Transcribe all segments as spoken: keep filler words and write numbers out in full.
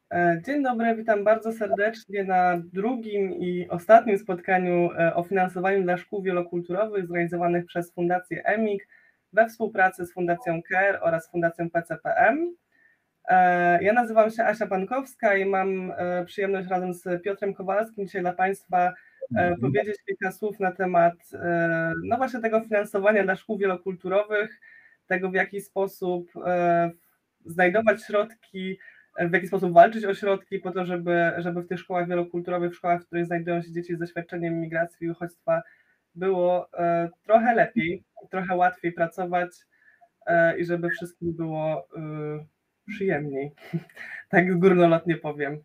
E, Dzień dobry, witam bardzo serdecznie na drugim i ostatnim spotkaniu e, o finansowaniu dla szkół wielokulturowych zrealizowanych przez Fundację EMIK we współpracy z Fundacją CARE oraz Fundacją P C P M. E, Ja nazywam się Asia Pankowska i mam e, przyjemność razem z Piotrem Kowalskim dzisiaj dla Państwa e, powiedzieć kilka słów na temat e, no właśnie tego finansowania dla szkół wielokulturowych, tego w jaki sposób e, znajdować środki, w jaki sposób walczyć o środki po to, żeby, żeby w tych szkołach wielokulturowych, w szkołach, w których znajdują się dzieci z doświadczeniem migracji i uchodźstwa, było e, trochę lepiej, trochę łatwiej pracować e, i żeby wszystkim było e, przyjemniej, tak górnolotnie powiem.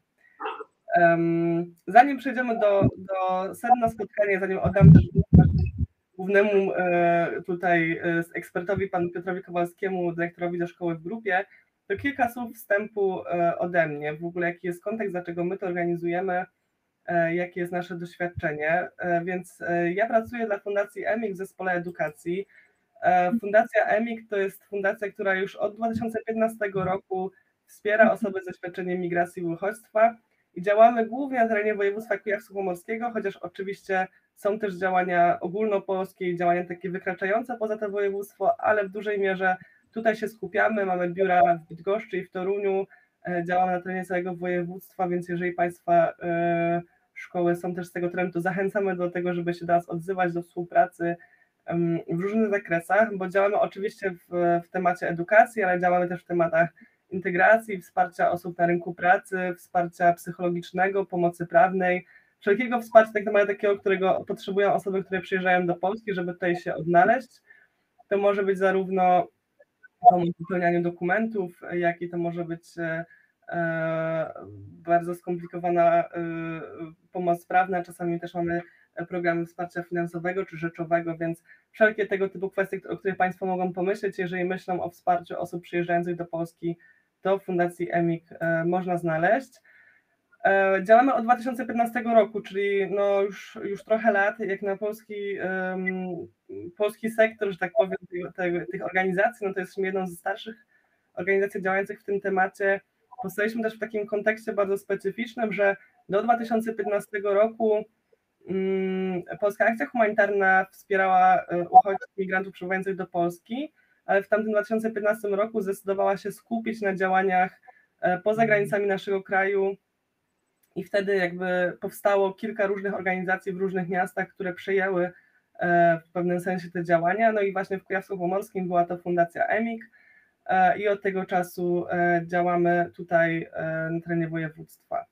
Um, zanim przejdziemy do, do sedna spotkania, zanim oddam też głównemu e, tutaj e, ekspertowi, panu Piotrowi Kowalskiemu, dyrektorowi do szkoły w grupie, to kilka słów wstępu e, ode mnie, w ogóle jaki jest kontekst, dlaczego my to organizujemy, e, jakie jest nasze doświadczenie. E, więc e, ja pracuję dla Fundacji EMIK w Zespole Edukacji. E, Fundacja EMIK to jest fundacja, która już od dwa tysiące piętnastego roku wspiera osoby z doświadczeniem migracji i uchodźstwa i działamy głównie na terenie województwa kujawsko-pomorskiego, chociaż oczywiście są też działania ogólnopolskie i działania takie wykraczające poza to województwo, ale w dużej mierze tutaj się skupiamy, mamy biura w Bydgoszczy i w Toruniu, działamy na terenie całego województwa, więc jeżeli Państwa szkoły są też z tego terenu, to zachęcamy do tego, żeby się do nas odzywać, do współpracy w różnych zakresach, bo działamy oczywiście w, w temacie edukacji, ale działamy też w tematach integracji, wsparcia osób na rynku pracy, wsparcia psychologicznego, pomocy prawnej, wszelkiego wsparcia tak naprawdę takiego, którego potrzebują osoby, które przyjeżdżają do Polski, żeby tutaj się odnaleźć. To może być zarówno pomoc w wypełnianiu dokumentów, jak i to może być e, bardzo skomplikowana e, pomoc prawna. Czasami też mamy programy wsparcia finansowego czy rzeczowego, więc wszelkie tego typu kwestie, o których Państwo mogą pomyśleć, jeżeli myślą o wsparciu osób przyjeżdżających do Polski, to w Fundacji EMIK e, można znaleźć. E, działamy od dwa tysiące piętnastego roku, czyli no już, już trochę lat, jak na polski, um, polski sektor, że tak powiem, tych, tych, tych organizacji, no to jesteśmy jedną ze starszych organizacji działających w tym temacie. Powstaliśmy też w takim kontekście bardzo specyficznym, że do dwa tysiące piętnastego roku um, Polska Akcja Humanitarna wspierała uchodźców, migrantów przybywających do Polski, ale w tamtym dwa tysiące piętnastym roku zdecydowała się skupić na działaniach poza granicami naszego kraju. I wtedy jakby powstało kilka różnych organizacji w różnych miastach, które przejęły w pewnym sensie te działania. No i właśnie w Kujawsko-Pomorskim była to Fundacja EMIK i od tego czasu działamy tutaj na terenie województwa.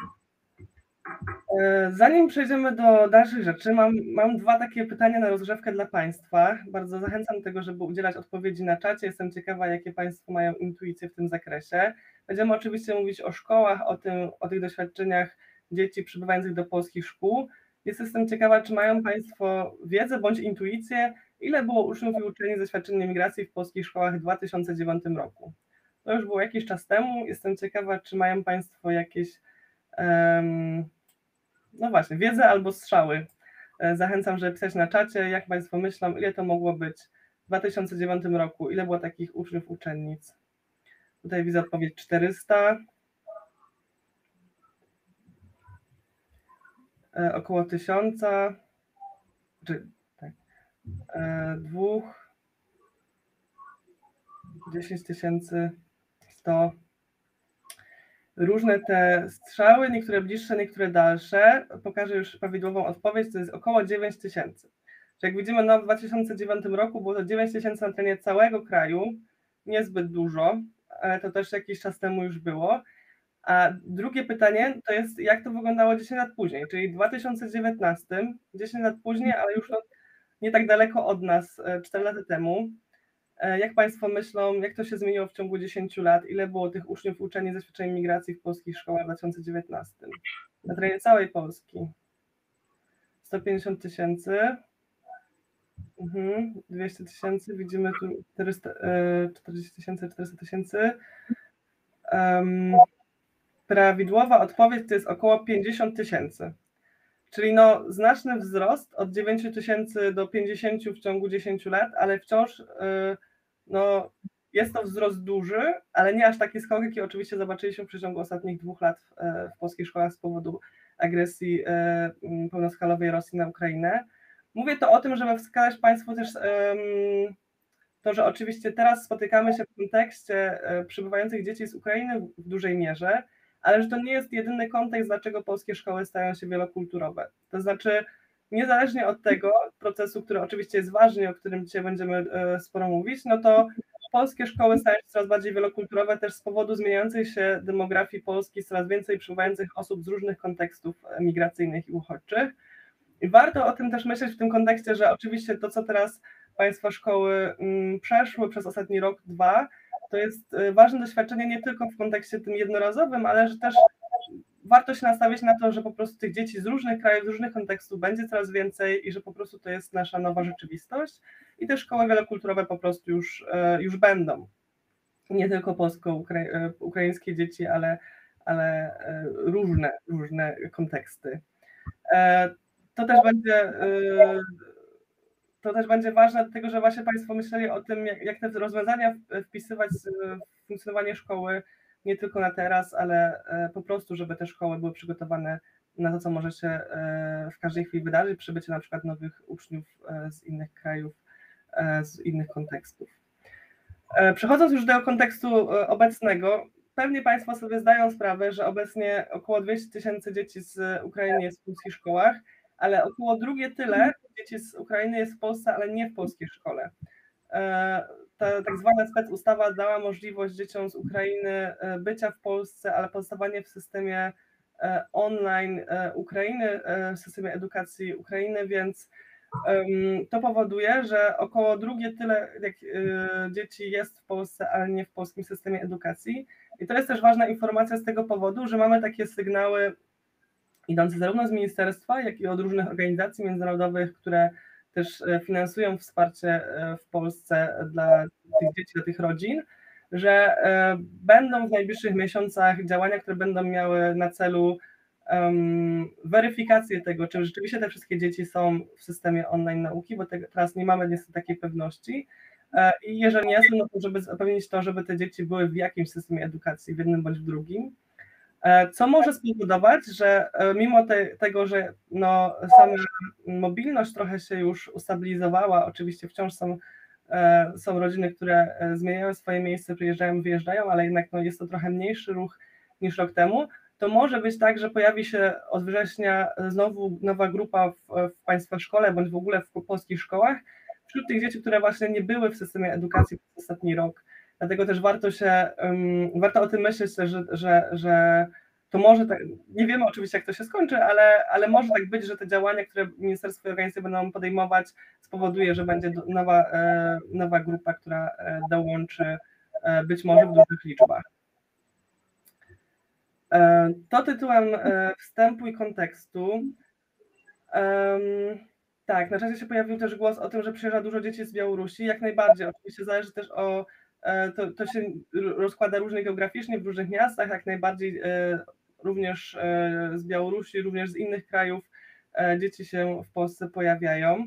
Zanim przejdziemy do dalszych rzeczy, mam, mam dwa takie pytania na rozgrzewkę dla Państwa. Bardzo zachęcam do tego, żeby udzielać odpowiedzi na czacie. Jestem ciekawa, jakie Państwo mają intuicje w tym zakresie. Będziemy oczywiście mówić o szkołach, o, tym, o tych doświadczeniach dzieci przybywających do polskich szkół. Jest, jestem ciekawa, czy mają Państwo wiedzę bądź intuicję, ile było uczniów i uczelni z doświadczeniem migracji w polskich szkołach w dwa tysiące dziewiątym roku. To już było jakiś czas temu. Jestem ciekawa, czy mają Państwo jakieś um, no właśnie, wiedzę albo strzały. Zachęcam, żeby pisać na czacie, jak Państwo myślą, ile to mogło być w dwa tysiące dziewiątym roku, ile było takich uczniów, uczennic. Tutaj widzę odpowiedź czterysta, e, około tysiąca, czy tak, e, dwóch, dziesięć tysięcy, sto. Różne te strzały, niektóre bliższe, niektóre dalsze. Pokażę już prawidłową odpowiedź, to jest około dziewięć tysięcy. Jak widzimy, no w dwa tysiące dziewiątym roku było to dziewięć tysięcy na terenie całego kraju, niezbyt dużo, ale to też jakiś czas temu już było. A drugie pytanie to jest, jak to wyglądało dziesięć lat później, czyli w dwa tysiące dziewiętnastym, dziesięć lat później, ale już nie tak daleko od nas, cztery lata temu. Jak Państwo myślą, jak to się zmieniło w ciągu dziesięciu lat? Ile było tych uczniów uczelni z doświadczeniem migracji w polskich szkołach w dwa tysiące dziewiętnastym? Na terenie całej Polski. sto pięćdziesiąt tysięcy. Mhm, dwieście tysięcy, widzimy tu czterysta, czterdzieści tysięcy, czterysta tysięcy. Um, prawidłowa odpowiedź to jest około pięćdziesiąt tysięcy. Czyli no znaczny wzrost od dziewięciu tysięcy do pięćdziesięciu w ciągu dziesięciu lat, ale wciąż no jest to wzrost duży, ale nie aż taki skok, jaki oczywiście zobaczyliśmy w przeciągu ostatnich dwóch lat w, w polskich szkołach z powodu agresji pełnoskalowej Rosji na Ukrainę. Mówię to o tym, żeby wskazać Państwu też to, że oczywiście teraz spotykamy się w kontekście przybywających dzieci z Ukrainy w dużej mierze, ale że to nie jest jedyny kontekst, dlaczego polskie szkoły stają się wielokulturowe. To znaczy, niezależnie od tego procesu, który oczywiście jest ważny, o którym dzisiaj będziemy sporo mówić, no to polskie szkoły stają się coraz bardziej wielokulturowe też z powodu zmieniającej się demografii Polski, coraz więcej przybywających osób z różnych kontekstów migracyjnych i uchodźczych. I warto o tym też myśleć w tym kontekście, że oczywiście to, co teraz Państwa szkoły przeszły przez ostatni rok, dwa, to jest ważne doświadczenie nie tylko w kontekście tym jednorazowym, ale że też warto się nastawić na to, że po prostu tych dzieci z różnych krajów, z różnych kontekstów będzie coraz więcej i że po prostu to jest nasza nowa rzeczywistość i te szkoły wielokulturowe po prostu już, już będą. Nie tylko polsko-ukraińskie dzieci, ale, ale różne, różne konteksty. To też będzie to też będzie ważne, dlatego że właśnie Państwo myśleli o tym, jak, jak te rozwiązania wpisywać w funkcjonowanie szkoły nie tylko na teraz, ale po prostu, żeby te szkoły były przygotowane na to, co może się w każdej chwili wydarzyć, przybycie na przykład nowych uczniów z innych krajów, z innych kontekstów. Przechodząc już do kontekstu obecnego, pewnie Państwo sobie zdają sprawę, że obecnie około dwieście tysięcy dzieci z Ukrainy jest w polskich szkołach, ale około drugie tyle dzieci z Ukrainy jest w Polsce, ale nie w polskiej szkole. Ta tak zwana specustawa dała możliwość dzieciom z Ukrainy bycia w Polsce, ale pozostawanie w systemie online Ukrainy, w systemie edukacji Ukrainy, więc to powoduje, że około drugie tyle jak dzieci jest w Polsce, ale nie w polskim systemie edukacji. I to jest też ważna informacja z tego powodu, że mamy takie sygnały idące zarówno z ministerstwa, jak i od różnych organizacji międzynarodowych, które też finansują wsparcie w Polsce dla tych dzieci, dla tych rodzin, że będą w najbliższych miesiącach działania, które będą miały na celu um, weryfikację tego, czy rzeczywiście te wszystkie dzieci są w systemie online nauki, bo te, teraz nie mamy niestety takiej pewności. I jeżeli nie są, no to żeby zapewnić to, żeby te dzieci były w jakimś systemie edukacji, w jednym bądź w drugim. Co może spowodować, że mimo te, tego, że no, sama mobilność trochę się już ustabilizowała, oczywiście wciąż są, są rodziny, które zmieniają swoje miejsce, przyjeżdżają, wyjeżdżają, ale jednak no, jest to trochę mniejszy ruch niż rok temu, to może być tak, że pojawi się od września znowu nowa grupa w, w Państwa szkole, bądź w ogóle w polskich szkołach, wśród tych dzieci, które właśnie nie były w systemie edukacji przez ostatni rok. Dlatego też warto się, um, warto o tym myśleć też, że, że, że to może tak, nie wiemy oczywiście jak to się skończy, ale, ale może tak być, że te działania, które ministerstwo i organizacje będą podejmować, spowoduje, że będzie nowa, e, nowa grupa, która dołączy e, być może w dużych liczbach. E, to tytułem e, wstępu i kontekstu. Um, tak, na czasie się pojawił też głos o tym, że przyjeżdża dużo dzieci z Białorusi. Jak najbardziej, oczywiście zależy też o To, to się rozkłada różnie geograficznie w różnych miastach, jak najbardziej również z Białorusi, również z innych krajów dzieci się w Polsce pojawiają.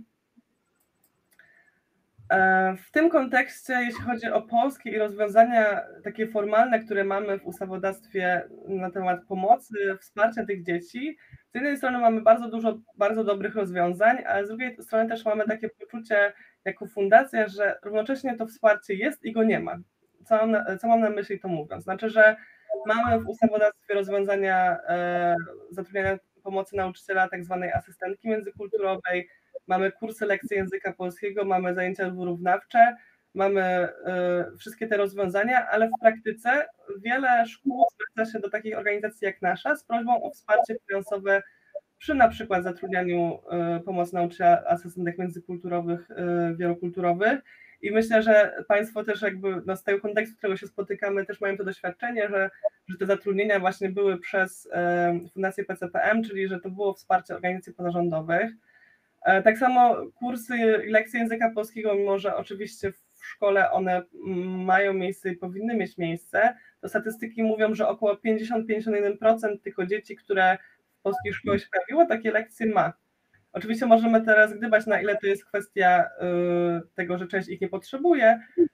W tym kontekście, jeśli chodzi o polskie i rozwiązania takie formalne, które mamy w ustawodawstwie na temat pomocy, wsparcia tych dzieci, z jednej strony mamy bardzo dużo bardzo dobrych rozwiązań, ale z drugiej strony też mamy takie poczucie jako fundacja, że równocześnie to wsparcie jest i go nie ma. Co mam na, co mam na myśli to mówiąc? Znaczy, że mamy w ustawodawstwie rozwiązania e, zatrudniania pomocy nauczyciela, tak zwanej asystentki międzykulturowej, mamy kursy lekcji języka polskiego, mamy zajęcia wyrównawcze, mamy y, wszystkie te rozwiązania, ale w praktyce wiele szkół zwraca się do takich organizacji jak nasza z prośbą o wsparcie finansowe przy na przykład zatrudnianiu y, pomocy nauczyciela, asystentek międzykulturowych, y, wielokulturowych. I myślę, że Państwo też jakby no, z tego kontekstu, w którego się spotykamy, też mają to doświadczenie, że, że te zatrudnienia właśnie były przez y, Fundację P C P M, czyli że to było wsparcie organizacji pozarządowych. Tak samo kursy i lekcje języka polskiego, mimo że oczywiście w szkole one mają miejsce i powinny mieć miejsce, to statystyki mówią, że około pięćdziesiąt do pięćdziesięciu jeden procent tylko dzieci, które w polskiej szkole się pojawiło, takie lekcje ma. Oczywiście możemy teraz gdybać, na ile to jest kwestia tego, że część ich nie potrzebuje,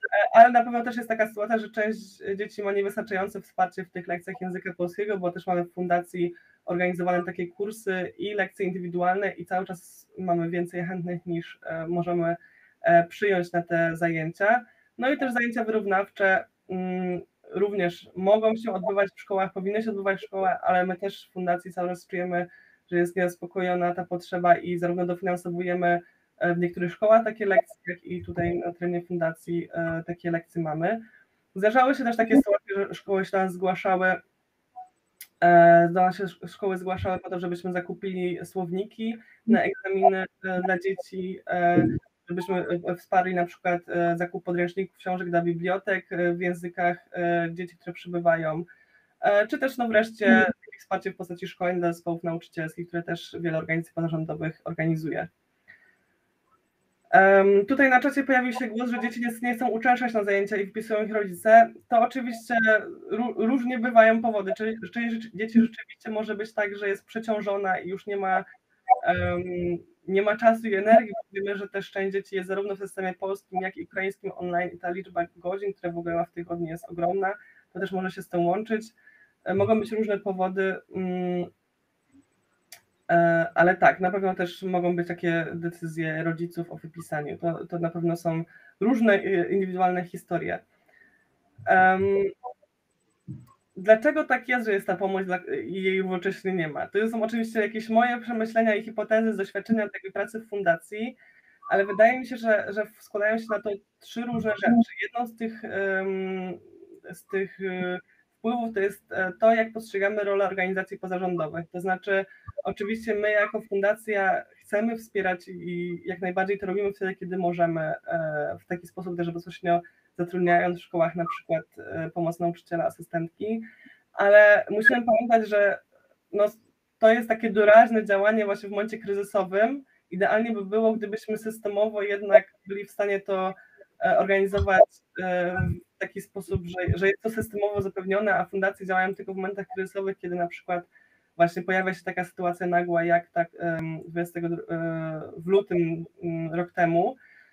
ale na pewno też jest taka sytuacja, że część dzieci ma niewystarczające wsparcie w tych lekcjach języka polskiego, bo też mamy w fundacji organizowane takie kursy i lekcje indywidualne i cały czas mamy więcej chętnych niż możemy przyjąć na te zajęcia. No i też zajęcia wyrównawcze również mogą się odbywać w szkołach, powinny się odbywać w szkołach, ale my też w fundacji cały czas czujemy, że jest niezaspokojona ta potrzeba i zarówno dofinansowujemy w niektórych szkołach takie lekcje, jak i tutaj na terenie fundacji takie lekcje mamy. Zdarzały się też takie sytuacje, że szkoły się do nas zgłaszały, do nas się szkoły zgłaszały po to, żebyśmy zakupili słowniki na egzaminy dla dzieci, żebyśmy wsparli na przykład zakup podręczników, książek dla bibliotek w językach dzieci, które przybywają, czy też no wreszcie wsparcie w postaci szkoleń dla zespołów nauczycielskich, które też wiele organizacji pozarządowych organizuje. Um, tutaj na czacie pojawił się głos, że dzieci nie, nie chcą uczęszczać na zajęcia i wpisują ich rodzice. To oczywiście różnie bywają powody. Czy, czy dzieci rzeczywiście może być tak, że jest przeciążona i już nie ma, um, nie ma czasu i energii. Wiemy, że też część dzieci jest zarówno w systemie polskim, jak i ukraińskim online i ta liczba godzin, która w ogóle ma w tygodniu, jest ogromna. To też może się z tym łączyć. Mogą być różne powody. Um, Ale tak, na pewno też mogą być takie decyzje rodziców o wypisaniu. To, to na pewno są różne indywidualne historie. Um, dlaczego tak jest, że jest ta pomoc i jej równocześnie nie ma? To są oczywiście jakieś moje przemyślenia i hipotezy z doświadczenia takiej pracy w fundacji, ale wydaje mi się, że, że składają się na to trzy różne rzeczy. Jedną z tych, um, z tych wpływów to jest to, jak postrzegamy rolę organizacji pozarządowych. To znaczy, oczywiście my jako fundacja chcemy wspierać i jak najbardziej to robimy wtedy, kiedy możemy, w taki sposób też bezpośrednio zatrudniając w szkołach na przykład pomoc nauczyciela, asystentki, ale musimy pamiętać, że no, to jest takie doraźne działanie właśnie w momencie kryzysowym. Idealnie by było, gdybyśmy systemowo jednak byli w stanie to organizować w taki sposób, że, że jest to systemowo zapewnione, a fundacje działają tylko w momentach kryzysowych, kiedy na przykład właśnie pojawia się taka sytuacja nagła, jak tak dwudziestego w lutym rok temu.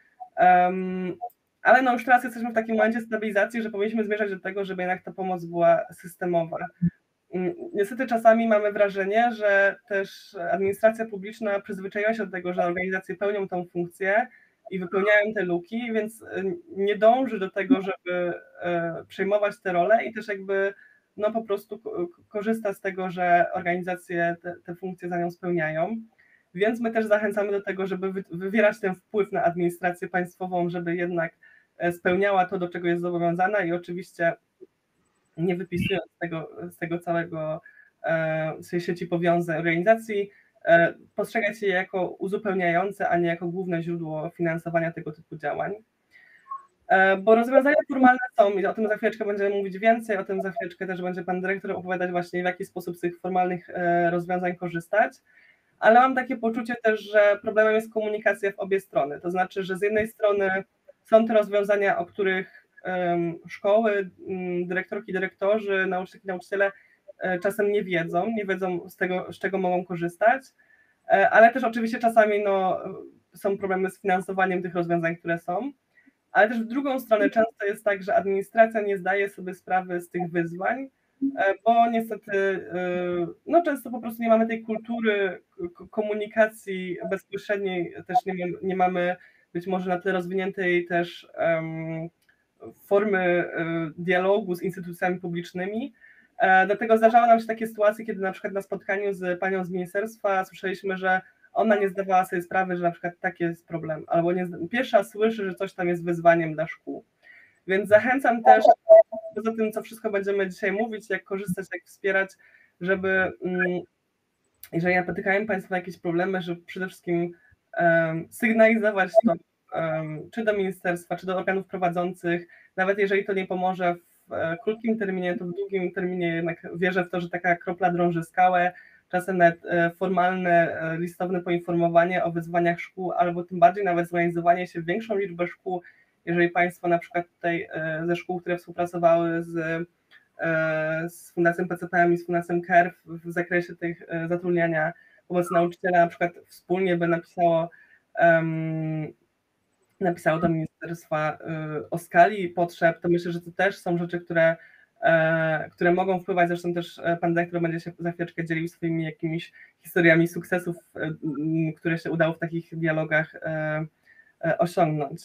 Ale no już teraz jesteśmy w takim momencie stabilizacji, że powinniśmy zmierzać do tego, żeby jednak ta pomoc była systemowa. Niestety czasami mamy wrażenie, że też administracja publiczna przyzwyczaiła się do tego, że organizacje pełnią tą funkcję i wypełniają te luki, więc nie dąży do tego, żeby przejmować te role i też jakby no po prostu korzysta z tego, że organizacje te, te funkcje za nią spełniają. Więc my też zachęcamy do tego, żeby wywierać ten wpływ na administrację państwową, żeby jednak spełniała to, do czego jest zobowiązana i oczywiście nie wypisując z tego, z tego całego z tej sieci powiązań organizacji, postrzegać je jako uzupełniające, a nie jako główne źródło finansowania tego typu działań. Bo rozwiązania formalne są i o tym za chwileczkę będziemy mówić więcej, o tym za chwileczkę też będzie pan dyrektor opowiadać właśnie, w jaki sposób z tych formalnych rozwiązań korzystać, ale mam takie poczucie też, że problemem jest komunikacja w obie strony, to znaczy, że z jednej strony są te rozwiązania, o których szkoły, dyrektorki, dyrektorzy, nauczycielki, nauczyciele czasem nie wiedzą, nie wiedzą z tego, z czego mogą korzystać, ale też oczywiście czasami no, są problemy z finansowaniem tych rozwiązań, które są, ale też w drugą stronę często jest tak, że administracja nie zdaje sobie sprawy z tych wyzwań, bo niestety no często po prostu nie mamy tej kultury komunikacji bezpośredniej, też nie, nie mamy być może na tyle rozwiniętej też um, formy dialogu z instytucjami publicznymi. Dlatego zdarzały nam się takie sytuacje, kiedy na przykład na spotkaniu z panią z ministerstwa słyszeliśmy, że ona nie zdawała sobie sprawy, że na przykład taki jest problem, albo nie, pierwsza słyszy, że coś tam jest wyzwaniem dla szkół. Więc zachęcam też, poza tym, co wszystko będziemy dzisiaj mówić, jak korzystać, jak wspierać, żeby jeżeli napotykają Państwo na jakieś problemy, żeby przede wszystkim um, sygnalizować to, um, czy do ministerstwa, czy do organów prowadzących, nawet jeżeli to nie pomoże w e, krótkim terminie, to w długim terminie jednak wierzę w to, że taka kropla drąży skałę, czasem nawet e, formalne, e, listowne poinformowanie o wyzwaniach szkół, albo tym bardziej nawet zorganizowanie się w większą liczbę szkół, jeżeli Państwo na przykład tutaj e, ze szkół, które współpracowały z z Fundacją P C P M i z Fundacją C A R w, w zakresie tych zatrudniania pomocy nauczyciela, na przykład wspólnie by napisało, um, napisało do, ministerstwa o skali potrzeb, to myślę, że to też są rzeczy, które, które mogą wpływać. Zresztą też pan dyrektor będzie się za chwileczkę dzielił swoimi jakimiś historiami sukcesów, które się udało w takich dialogach osiągnąć.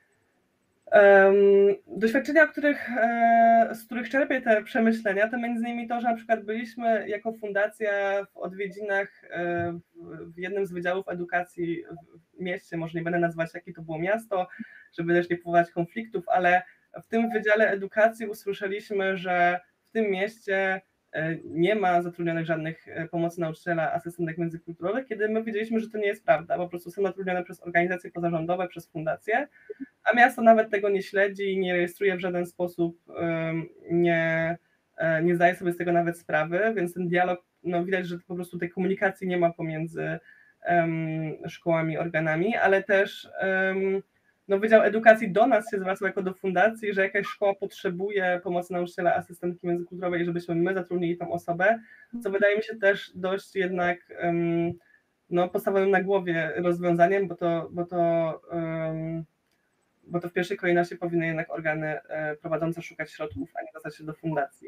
Doświadczenia, których, z których czerpię te przemyślenia, to między innymi to, że na przykład byliśmy jako fundacja w odwiedzinach w jednym z wydziałów edukacji w mieście, może nie będę nazywać, jakie to było miasto, żeby też nie powodować konfliktów, ale w tym wydziale edukacji usłyszeliśmy, że w tym mieście nie ma zatrudnionych żadnych pomocy nauczyciela, asystentek międzykulturowych, kiedy my wiedzieliśmy, że to nie jest prawda, po prostu są zatrudnione przez organizacje pozarządowe, przez fundacje, a miasto nawet tego nie śledzi, nie rejestruje w żaden sposób, nie, nie zdaje sobie z tego nawet sprawy, więc ten dialog, no widać, że po prostu tej komunikacji nie ma pomiędzy um, szkołami, organami, ale też um, no Wydział Edukacji do nas się zwracał jako do fundacji, że jakaś szkoła potrzebuje pomocy nauczyciela, asystentki międzykulturowej, żebyśmy my zatrudnili tą osobę, co wydaje mi się też dość jednak um, no, postawionym na głowie rozwiązaniem, bo to, bo to um, bo to w pierwszej kolejności powinny jednak organy prowadzące szukać środków, a nie dostać się do fundacji.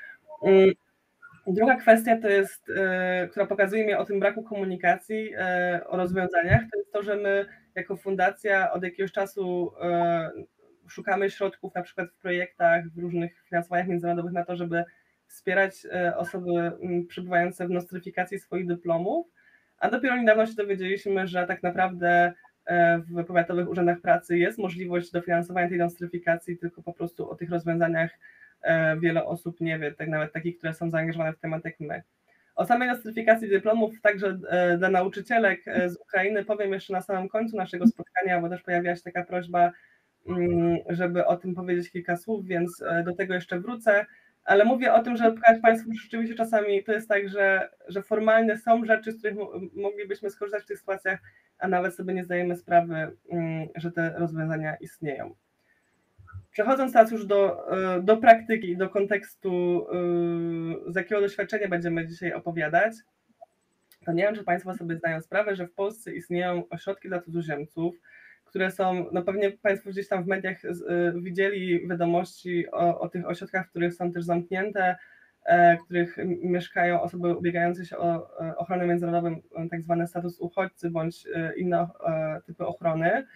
Druga kwestia to jest, która pokazuje mi o tym braku komunikacji, o rozwiązaniach, to jest to, że my jako fundacja od jakiegoś czasu szukamy środków na przykład w projektach, w różnych finansowaniach międzynarodowych na to, żeby wspierać osoby przebywające w nostryfikacji swoich dyplomów, a dopiero niedawno się dowiedzieliśmy, że tak naprawdę w powiatowych urzędach pracy jest możliwość dofinansowania tej nostryfikacji, tylko po prostu o tych rozwiązaniach wiele osób nie wie, tak nawet takich, które są zaangażowane w temat jak my. O samej nostryfikacji dyplomów, także dla nauczycielek z Ukrainy powiem jeszcze na samym końcu naszego spotkania, bo też pojawiła się taka prośba, żeby o tym powiedzieć kilka słów, więc do tego jeszcze wrócę, ale mówię o tym, żeby pokazać Państwu, że rzeczywiście czasami to jest tak, że, że formalnie są rzeczy, z których moglibyśmy skorzystać w tych sytuacjach, a nawet sobie nie zdajemy sprawy, że te rozwiązania istnieją. Przechodząc teraz już do, do praktyki, do kontekstu, z jakiego doświadczenia będziemy dzisiaj opowiadać, to nie wiem, czy Państwo sobie zdają sprawę, że w Polsce istnieją ośrodki dla cudzoziemców, które są, no pewnie Państwo gdzieś tam w mediach widzieli wiadomości o, o tych ośrodkach, w których są też zamknięte, w których mieszkają osoby ubiegające się o ochronę międzynarodową, tak zwany status uchodźcy bądź inne typy ochrony.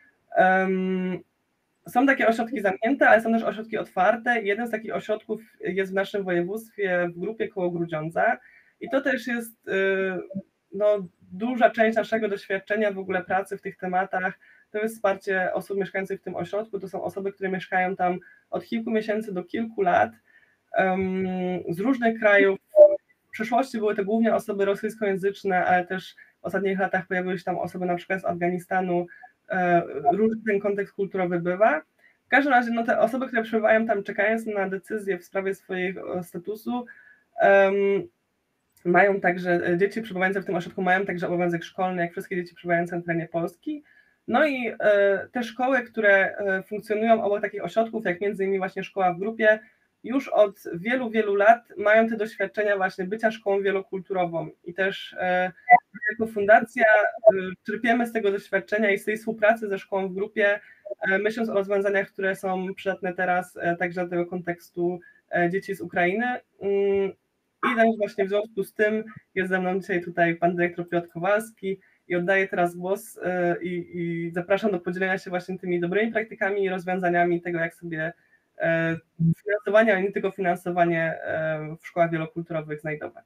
Są takie ośrodki zamknięte, ale są też ośrodki otwarte. Jeden z takich ośrodków jest w naszym województwie w grupie koło Grudziądza i to też jest no, duża część naszego doświadczenia w ogóle pracy w tych tematach. To jest wsparcie osób mieszkających w tym ośrodku. To są osoby, które mieszkają tam od kilku miesięcy do kilku lat z różnych krajów. W przeszłości były to głównie osoby rosyjskojęzyczne, ale też w ostatnich latach pojawiły się tam osoby na przykład z Afganistanu. Różny ten kontekst kulturowy bywa. W każdym razie no, te osoby, które przebywają tam czekając na decyzję w sprawie swojego statusu, um, mają także, dzieci przebywające w tym ośrodku mają także obowiązek szkolny, jak wszystkie dzieci przebywające na terenie Polski. No i e, te szkoły, które funkcjonują obok takich ośrodków, jak między innymi właśnie szkoła w grupie, już od wielu, wielu lat mają te doświadczenia właśnie bycia szkołą wielokulturową i też e, jako fundacja czerpiemy z tego doświadczenia i z tej współpracy ze szkołą w grupie, myśląc o rozwiązaniach, które są przydatne teraz także do tego kontekstu dzieci z Ukrainy. I też właśnie w związku z tym jest ze mną dzisiaj tutaj pan dyrektor Piotr Kowalski i oddaję teraz głos i, i zapraszam do podzielenia się właśnie tymi dobrymi praktykami i rozwiązaniami tego, jak sobie finansowanie, ale nie tylko finansowanie w szkołach wielokulturowych znajdować.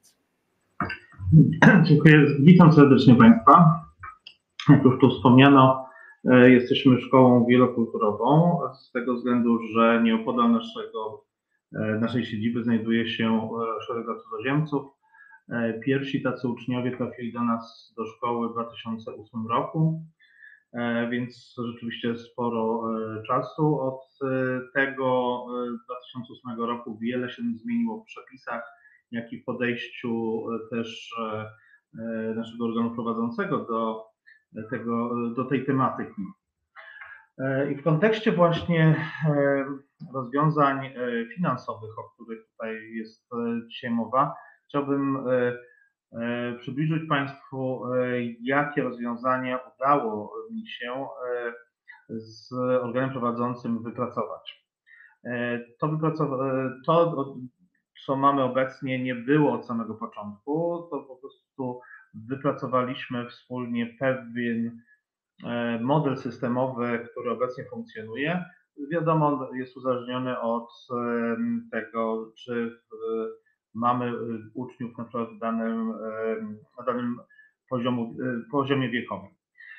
Dziękuję. Witam serdecznie Państwa. Jak już tu wspomniano, jesteśmy szkołą wielokulturową z tego względu, że nieopodal naszego, naszej siedziby znajduje się ośrodek dla cudzoziemców. Pierwsi tacy uczniowie trafili do nas do szkoły w dwa tysiące ósmym roku, więc rzeczywiście sporo czasu. Od tego dwa tysiące ósmego roku wiele się zmieniło w przepisach, jak i w podejściu też naszego organu prowadzącego do, tego, do tej tematyki. I w kontekście właśnie rozwiązań finansowych, o których tutaj jest dzisiaj mowa, chciałbym przybliżyć Państwu, jakie rozwiązania udało mi się z organem prowadzącym wypracować. To, wypracowa- to, co mamy obecnie, nie było od samego początku, to po prostu wypracowaliśmy wspólnie pewien model systemowy, który obecnie funkcjonuje. Wiadomo, jest uzależniony od tego, czy mamy uczniów na przykład w danym, na danym poziomu, poziomie wiekowym.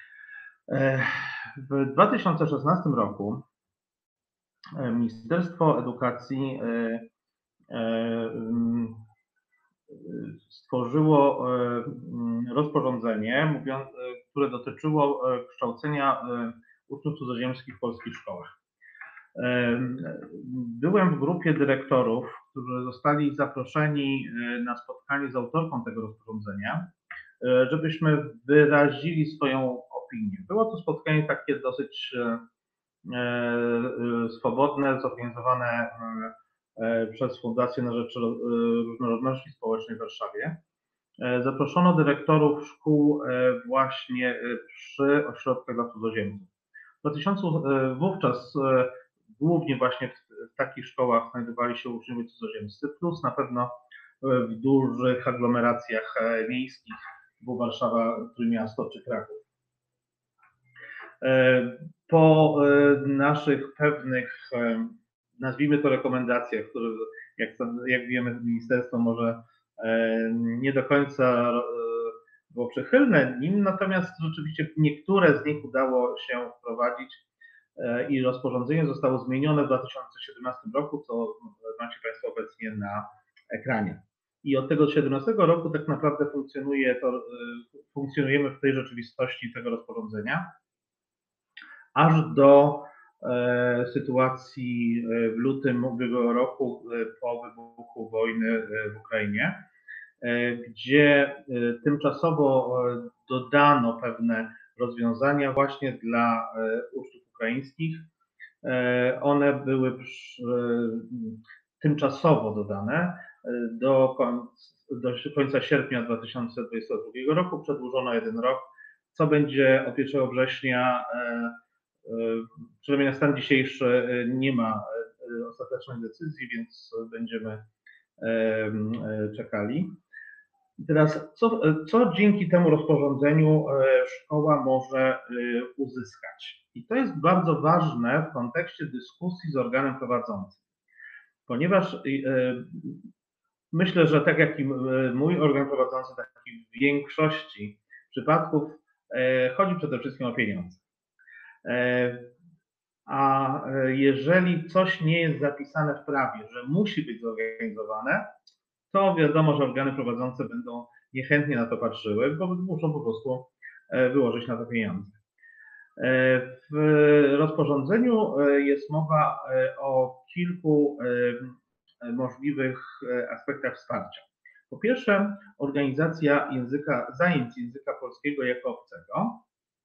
W dwa tysiące szesnastym roku Ministerstwo Edukacji stworzyło rozporządzenie, które dotyczyło kształcenia uczniów cudzoziemskich w polskich szkołach. Byłem w grupie dyrektorów, którzy zostali zaproszeni na spotkanie z autorką tego rozporządzenia, żebyśmy wyrazili swoją opinię. Było to spotkanie takie dosyć swobodne, zorganizowane przez Fundację na rzecz Różnorodności Społecznej w Warszawie. Zaproszono dyrektorów szkół właśnie przy ośrodkach dla cudzoziemców. Wówczas głównie właśnie w takich szkołach znajdowali się uczniowie cudzoziemscy, plus na pewno w dużych aglomeracjach miejskich, bo Warszawa, Trójmiasto czy Kraków. Po naszych pewnych, nazwijmy to rekomendacjach, które jak, jak wiemy ministerstwo może nie do końca było przychylne nim, natomiast rzeczywiście niektóre z nich udało się wprowadzić i rozporządzenie zostało zmienione w dwa tysiące siedemnastym roku, co macie Państwo obecnie na ekranie. I od tego siedemnastego roku tak naprawdę funkcjonuje to, funkcjonujemy w tej rzeczywistości tego rozporządzenia, aż do e, sytuacji w lutym ubiegłego roku po wybuchu wojny w Ukrainie, e, gdzie e, tymczasowo dodano pewne rozwiązania właśnie dla e, uczniów ukraińskich. E, one były przy, tymczasowo dodane do końca, do końca sierpnia dwa tysiące dwudziestego drugiego roku, przedłużono jeden rok, co będzie od pierwszego września, przynajmniej na stan dzisiejszy nie ma ostatecznej decyzji, więc będziemy czekali. Teraz, co, co dzięki temu rozporządzeniu szkoła może uzyskać? I to jest bardzo ważne w kontekście dyskusji z organem prowadzącym, ponieważ myślę, że tak jak i mój organ prowadzący, tak i w większości przypadków chodzi przede wszystkim o pieniądze. A jeżeli coś nie jest zapisane w prawie, że musi być zorganizowane, to wiadomo, że organy prowadzące będą niechętnie na to patrzyły, bo muszą po prostu wyłożyć na to pieniądze. W rozporządzeniu jest mowa o kilku możliwych aspektach wsparcia. Po pierwsze, organizacja języka, zajęć języka polskiego jako obcego.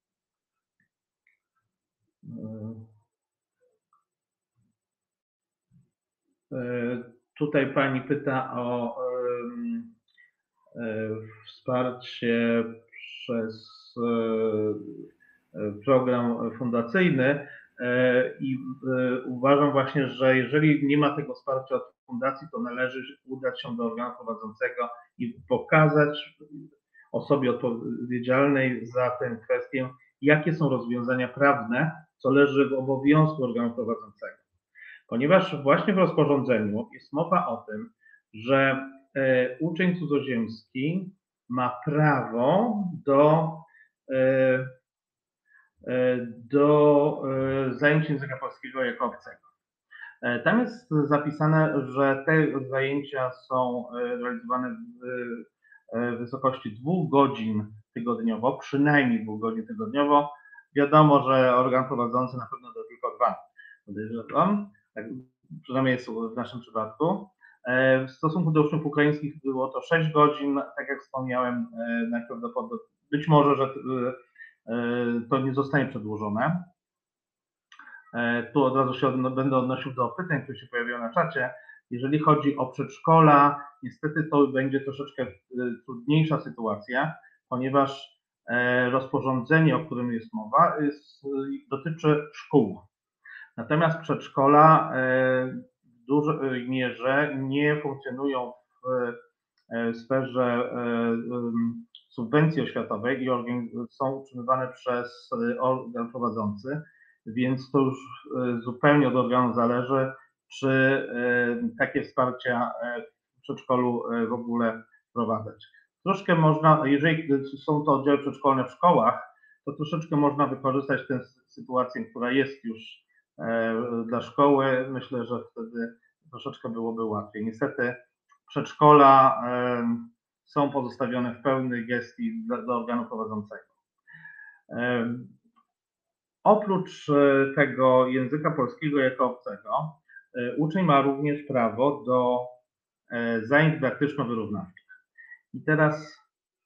Tutaj pani pyta o wsparcie przez program fundacyjny i uważam właśnie, że jeżeli nie ma tego wsparcia od fundacji, to należy udać się do organu prowadzącego i pokazać osobie odpowiedzialnej za tę kwestię, jakie są rozwiązania prawne, co leży w obowiązku organu prowadzącego. Ponieważ właśnie w rozporządzeniu jest mowa o tym, że uczeń cudzoziemski ma prawo do, do zajęć języka polskiego jako obcego. Tam jest zapisane, że te zajęcia są realizowane w wysokości dwóch godzin tygodniowo, przynajmniej dwóch godzin tygodniowo. Wiadomo, że organ prowadzący na pewno to tylko dwa, podejrzewam, tak przynajmniej jest w naszym przypadku. W stosunku do uczniów ukraińskich było to sześć godzin, tak jak wspomniałem, najprawdopodobniej być może, że to nie zostanie przedłużone. Tu od razu się odno, będę odnosił do pytań, które się pojawiają na czacie. Jeżeli chodzi o przedszkola, niestety to będzie troszeczkę trudniejsza sytuacja, ponieważ rozporządzenie, o którym jest mowa, jest, dotyczy szkół. Natomiast przedszkola w dużej mierze nie funkcjonują w sferze subwencji oświatowej i są utrzymywane przez organ prowadzący, więc to już zupełnie od organu zależy, czy takie wsparcia w przedszkolu w ogóle wprowadzać. Troszkę można, jeżeli są to oddziały przedszkolne w szkołach, to troszeczkę można wykorzystać tę sytuację, która jest już dla szkoły. Myślę, że wtedy troszeczkę byłoby łatwiej. Niestety przedszkola są pozostawione w pełnej gestii dla, dla organu prowadzącego. Oprócz tego języka polskiego jako obcego, uczeń ma również prawo do zajęć dydaktyczno-wyrównawczych. I teraz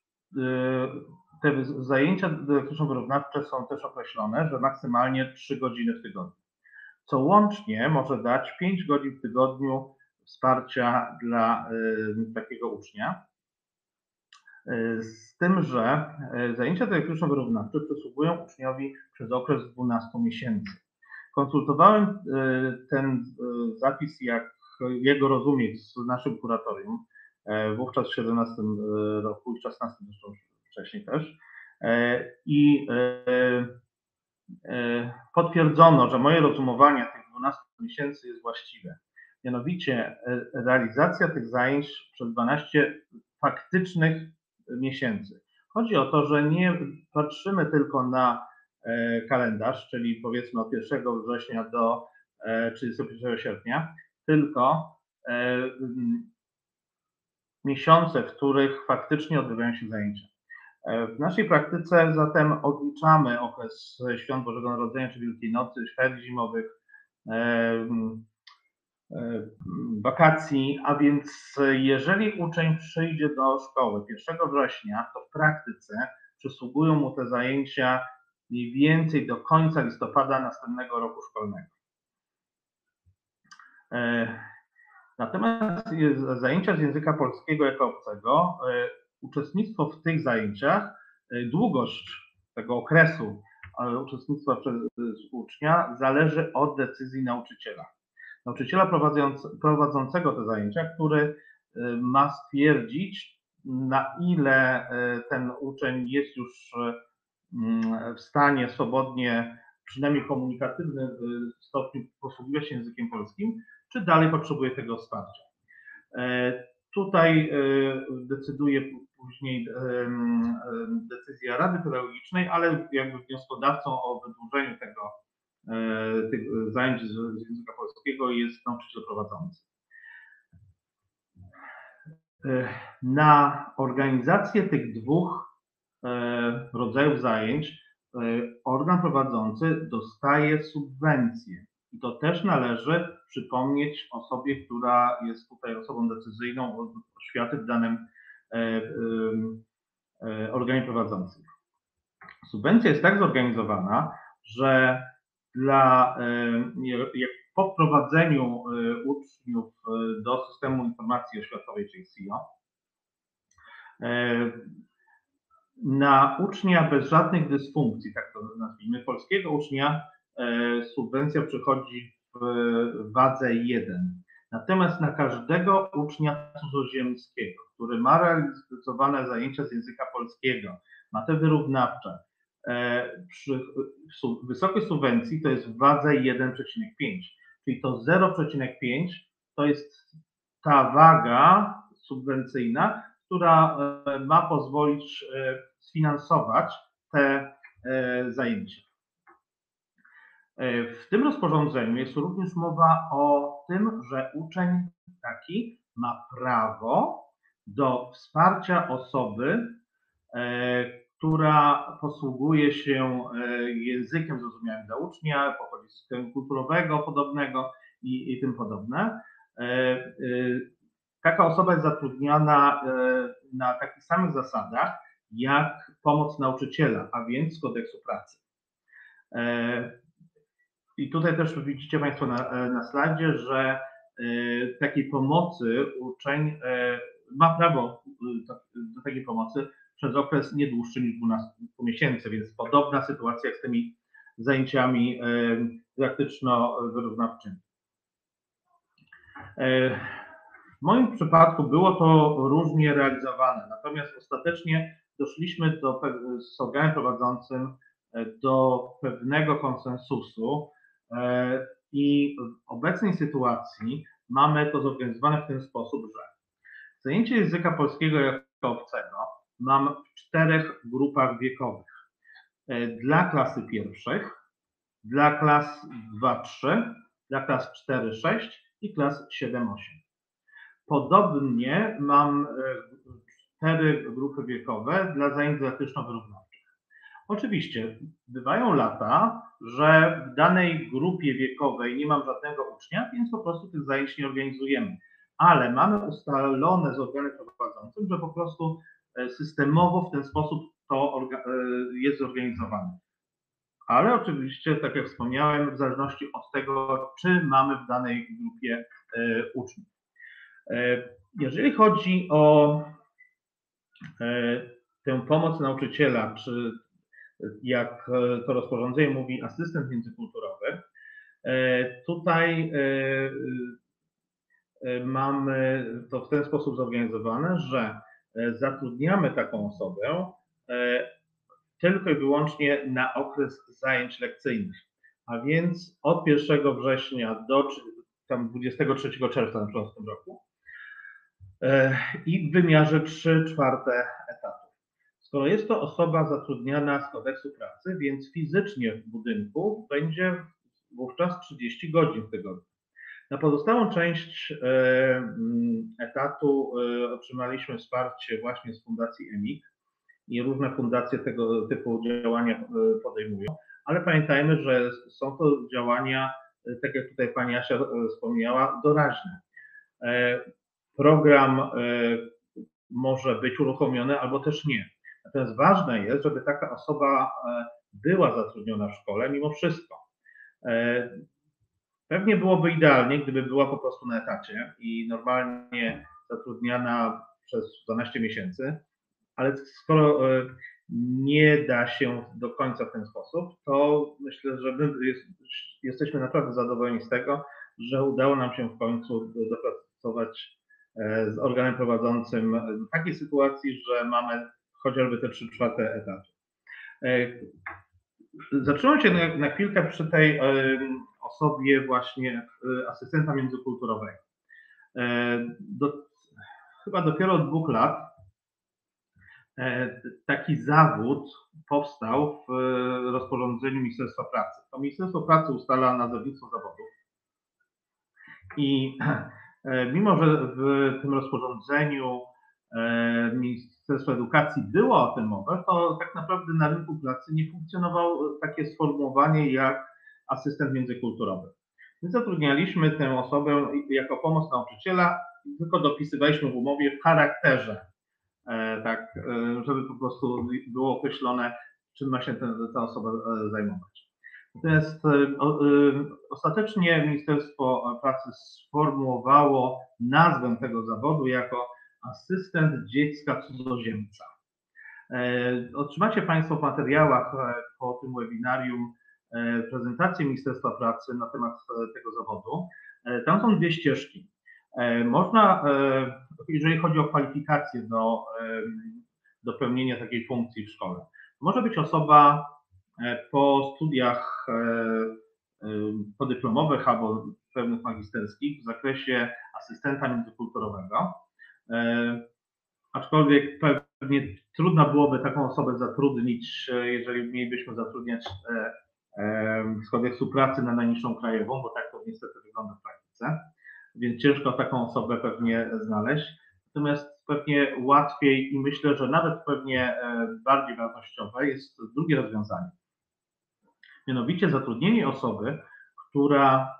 te zajęcia dydaktyczno-wyrównawcze są też określone, że maksymalnie trzy godziny w tygodniu, co łącznie może dać pięć godzin w tygodniu wsparcia dla takiego ucznia. Z tym, że zajęcia dydaktyczno-wyrównawcze przysługują uczniowi przez okres dwunastu miesięcy. Konsultowałem ten zapis, jak jego rozumieć, z naszym kuratorium, wówczas w siedemnastym roku i w szesnastym zresztą wcześniej też. I potwierdzono, że moje rozumowanie tych dwunastu miesięcy jest właściwe. Mianowicie realizacja tych zajęć przez dwanaście faktycznych miesięcy. Chodzi o to, że nie patrzymy tylko na kalendarz, czyli powiedzmy od pierwszego września do trzydziestego pierwszego sierpnia, tylko miesiące, w których faktycznie odbywają się zajęcia. W naszej praktyce zatem odliczamy okres świąt Bożego Narodzenia, czy Wielkiej Nocy, świat zimowych, wakacji, a więc jeżeli uczeń przyjdzie do szkoły pierwszego września, to w praktyce przysługują mu te zajęcia mniej więcej do końca listopada następnego roku szkolnego. Natomiast zajęcia z języka polskiego jako obcego, uczestnictwo w tych zajęciach, długość tego okresu uczestnictwa przez ucznia zależy od decyzji nauczyciela. Nauczyciela prowadzącego te zajęcia, który ma stwierdzić, na ile ten uczeń jest już w stanie swobodnie, przynajmniej komunikatywnym stopniu posługiwać się językiem polskim, czy dalej potrzebuje tego wsparcia. Tutaj decyduje później decyzja Rady Pedagogicznej, ale jakby wnioskodawcą o wydłużeniu tego, tych zajęć z języka polskiego jest nauczyciel prowadzący. Na organizację tych dwóch rodzajów zajęć organ prowadzący dostaje subwencję. I to też należy przypomnieć osobie, która jest tutaj osobą decyzyjną od oświaty w danym organie prowadzącym. Subwencja jest tak zorganizowana, że dla, jak po wprowadzeniu uczniów do systemu informacji oświatowej, czyli S I O, na ucznia bez żadnych dysfunkcji, tak to nazwijmy, polskiego ucznia, subwencja przychodzi w wadze jeden. Natomiast na każdego ucznia cudzoziemskiego, który ma realizowane zajęcia z języka polskiego, ma te wyrównawcze, przy wysokiej subwencji to jest w wadze jeden przecinek pięć, czyli to zero przecinek pięć to jest ta waga subwencyjna, która ma pozwolić sfinansować te zajęcia. W tym rozporządzeniu jest również mowa o tym, że uczeń taki ma prawo do wsparcia osoby, która posługuje się językiem zrozumiałym dla ucznia, pochodzi z systemu kulturowego podobnego i, i tym podobne. Taka osoba jest zatrudniana na takich samych zasadach jak pomoc nauczyciela, a więc z kodeksu pracy. I tutaj też widzicie Państwo na, na slajdzie, że takiej pomocy uczeń ma prawo do, do takiej pomocy przez okres nie dłuższy niż dwanaście miesięcy, więc podobna sytuacja jak z tymi zajęciami dydaktyczno-wyrównawczymi. W moim przypadku było to różnie realizowane, natomiast ostatecznie doszliśmy do, z organem prowadzącym do pewnego konsensusu i w obecnej sytuacji mamy to zorganizowane w ten sposób, że zajęcie języka polskiego jako obcego mam w czterech grupach wiekowych. Dla klasy pierwszych, dla klas dwa trzy, dla klas cztery sześć i klas siedem osiem. Podobnie mam cztery grupy wiekowe dla zajęć dydaktyczno-wyrównawczych. Oczywiście bywają lata, że w danej grupie wiekowej nie mam żadnego ucznia, więc po prostu tych zajęć nie organizujemy. Ale mamy ustalone z organem prowadzącym, że po prostu systemowo w ten sposób to jest zorganizowane. Ale oczywiście, tak jak wspomniałem, w zależności od tego, czy mamy w danej grupie uczniów. Jeżeli chodzi o tę pomoc nauczyciela, czy jak to rozporządzenie mówi, asystent międzykulturowy, tutaj mamy to w ten sposób zorganizowane, że zatrudniamy taką osobę tylko i wyłącznie na okres zajęć lekcyjnych, a więc od pierwszego września do tam dwudziestego trzeciego czerwca na przykład w tym roku i w wymiarze trzy czwarte etatu. Skoro jest to osoba zatrudniana z kodeksu pracy, więc fizycznie w budynku będzie wówczas trzydzieści godzin w tygodniu. Na pozostałą część etatu otrzymaliśmy wsparcie właśnie z Fundacji EMIK i różne fundacje tego typu działania podejmują, ale pamiętajmy, że są to działania, tak jak tutaj pani Asia wspomniała, doraźne. Program może być uruchomiony albo też nie. Natomiast ważne jest, żeby taka osoba była zatrudniona w szkole mimo wszystko. Pewnie byłoby idealnie, gdyby była po prostu na etacie i normalnie zatrudniana przez dwanaście miesięcy, ale skoro nie da się do końca w ten sposób, to myślę, że my jest, jesteśmy naprawdę zadowoleni z tego, że udało nam się w końcu dopracować z organem prowadzącym do takiej sytuacji, że mamy chociażby te trzy czwarte etatu. Zatrzymam się na, na chwilkę przy tej osobie właśnie asystenta międzykulturowego. Do, chyba dopiero od dwóch lat taki zawód powstał w rozporządzeniu Ministerstwa Pracy. To Ministerstwo Pracy ustala nazewnictwo zawodów i mimo, że w tym rozporządzeniu Ministerstwa Edukacji było o tym mowa, to tak naprawdę na rynku pracy nie funkcjonowało takie sformułowanie jak asystent międzykulturowy. My zatrudnialiśmy tę osobę jako pomoc nauczyciela, tylko dopisywaliśmy w umowie w charakterze, tak, żeby po prostu było określone, czym ma się ta, ta osoba zajmować. Natomiast ostatecznie Ministerstwo Pracy sformułowało nazwę tego zawodu jako asystent dziecka cudzoziemca. Otrzymacie Państwo w materiałach po tym webinarium prezentację Ministerstwa Pracy na temat tego zawodu. Tam są dwie ścieżki. Można, jeżeli chodzi o kwalifikacje do, do pełnienia takiej funkcji w szkole, może być osoba po studiach podyplomowych albo pewnych magisterskich w zakresie asystenta międzykulturowego, aczkolwiek pewnie trudno byłoby taką osobę zatrudnić, jeżeli mielibyśmy zatrudniać z kodeksu pracy na najniższą krajową, bo tak to niestety wygląda w praktyce, więc ciężko taką osobę pewnie znaleźć. Natomiast pewnie łatwiej i myślę, że nawet pewnie bardziej wartościowe jest drugie rozwiązanie. Mianowicie zatrudnienie osoby, która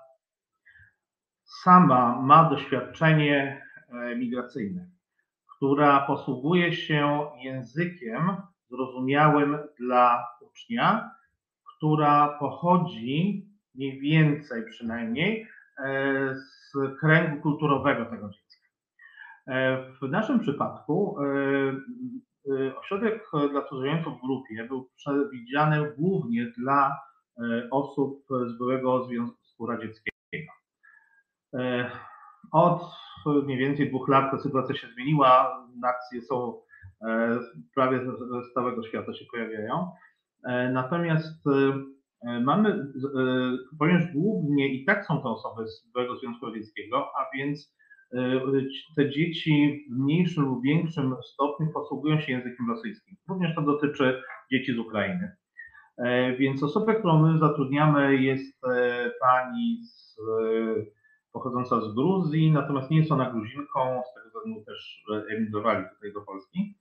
sama ma doświadczenie migracyjne, która posługuje się językiem zrozumiałym dla ucznia, która pochodzi mniej więcej przynajmniej z kręgu kulturowego tego dziecka. W naszym przypadku ośrodek dla cudzoziemców w grupie był przewidziany głównie dla osób z byłego Związku Radzieckiego. Od mniej więcej dwóch lat ta sytuacja się zmieniła, akcje są prawie z całego świata się pojawiają. Natomiast mamy, ponieważ głównie i tak są to osoby z byłego Związku Radzieckiego, a więc te dzieci w mniejszym lub większym stopniu posługują się językiem rosyjskim. Również to dotyczy dzieci z Ukrainy. Więc osobę, którą my zatrudniamy, jest pani z, pochodząca z Gruzji, natomiast nie jest ona Gruzinką, z tego względu też emigrowali tutaj do Polski.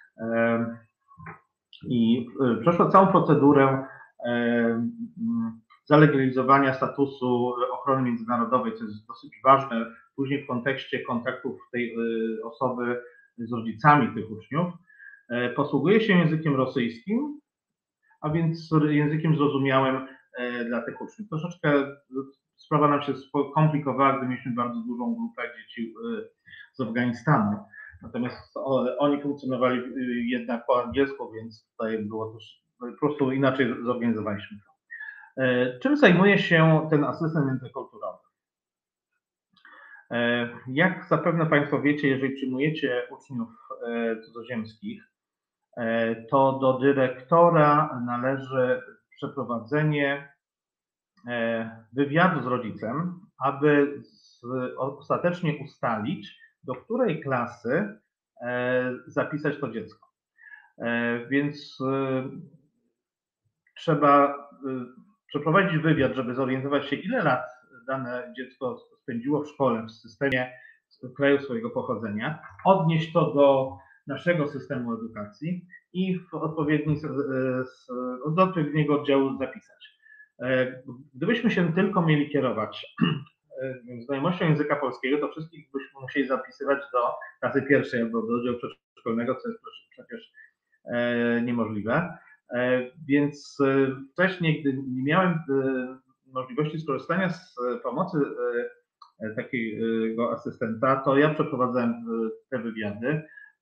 I przeszła całą procedurę zalegalizowania statusu ochrony międzynarodowej, co jest dosyć ważne później w kontekście kontaktów tej osoby z rodzicami tych uczniów. Posługuje się językiem rosyjskim, a więc językiem zrozumiałym dla tych uczniów. Troszeczkę sprawa nam się skomplikowała, gdy mieliśmy bardzo dużą grupę dzieci z Afganistanu. Natomiast oni funkcjonowali jednak po angielsku, więc tutaj było też po prostu inaczej zorganizowaliśmy to. Czym zajmuje się ten asystent międzykulturowy? Jak zapewne Państwo wiecie, jeżeli przyjmujecie uczniów cudzoziemskich, to do dyrektora należy przeprowadzenie wywiadu z rodzicem, aby ostatecznie ustalić, do której klasy zapisać to dziecko. Więc trzeba przeprowadzić wywiad, żeby zorientować się, ile lat dane dziecko spędziło w szkole, w systemie w kraju swojego pochodzenia, odnieść to do naszego systemu edukacji i w odpowiedni, do odpowiedniego oddziału zapisać. Gdybyśmy się tylko mieli kierować znajomością języka polskiego, to wszystkich byśmy musieli zapisywać do klasy pierwszej albo do oddziału przedszkolnego, co jest przecież niemożliwe. Więc wcześniej, gdy nie miałem możliwości skorzystania z pomocy takiego asystenta, to ja przeprowadzałem te wywiady.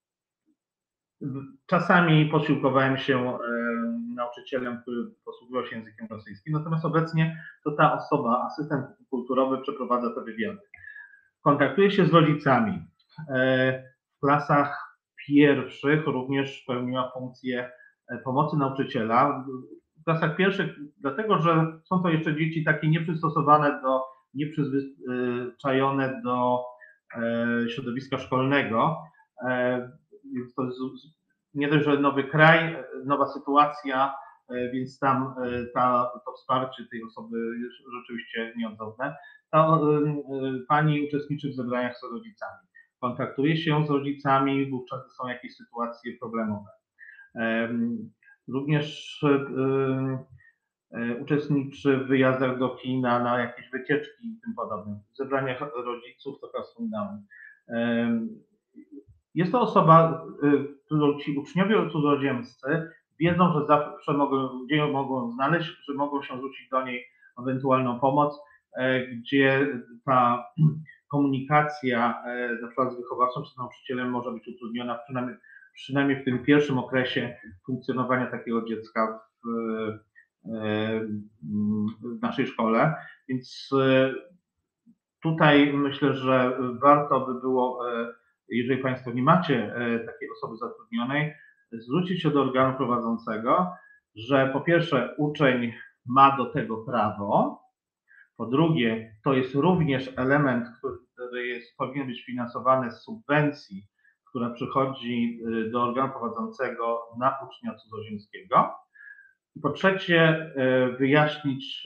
Czasami posiłkowałem się nauczycielem, który posługiwał się językiem rosyjskim, natomiast obecnie to ta osoba, asystent kulturowy, przeprowadza te wywiady. Kontaktuje się z rodzicami. W klasach pierwszych również pełniła funkcję pomocy nauczyciela. W klasach pierwszych, dlatego że są to jeszcze dzieci takie nieprzystosowane do, nieprzyzwyczajone do środowiska szkolnego. Więc to jest nie dość, że nowy kraj, nowa sytuacja, więc tam ta, to wsparcie tej osoby jest rzeczywiście nieodzowne. Ta pani uczestniczy w zebraniach z rodzicami. Kontaktuje się z rodzicami, wówczas są jakieś sytuacje problemowe. Również uczestniczy w wyjazdach do kina, na jakieś wycieczki i tym podobne. W zebraniach rodziców, to jak wspominałem. Jest to osoba, którą ci uczniowie cudzoziemscy wiedzą, że zawsze mogą, gdzie ją mogą znaleźć, że mogą się zwrócić do niej o ewentualną pomoc, gdzie ta komunikacja na przykład z wychowawcą czy nauczycielem może być utrudniona, przynajmniej, przynajmniej w tym pierwszym okresie funkcjonowania takiego dziecka w, w naszej szkole. Więc tutaj myślę, że warto by było, jeżeli Państwo nie macie takiej osoby zatrudnionej, zwrócić się do organu prowadzącego, że po pierwsze uczeń ma do tego prawo, po drugie to jest również element, który jest, powinien być finansowany z subwencji, która przychodzi do organu prowadzącego na ucznia cudzoziemskiego. I po trzecie wyjaśnić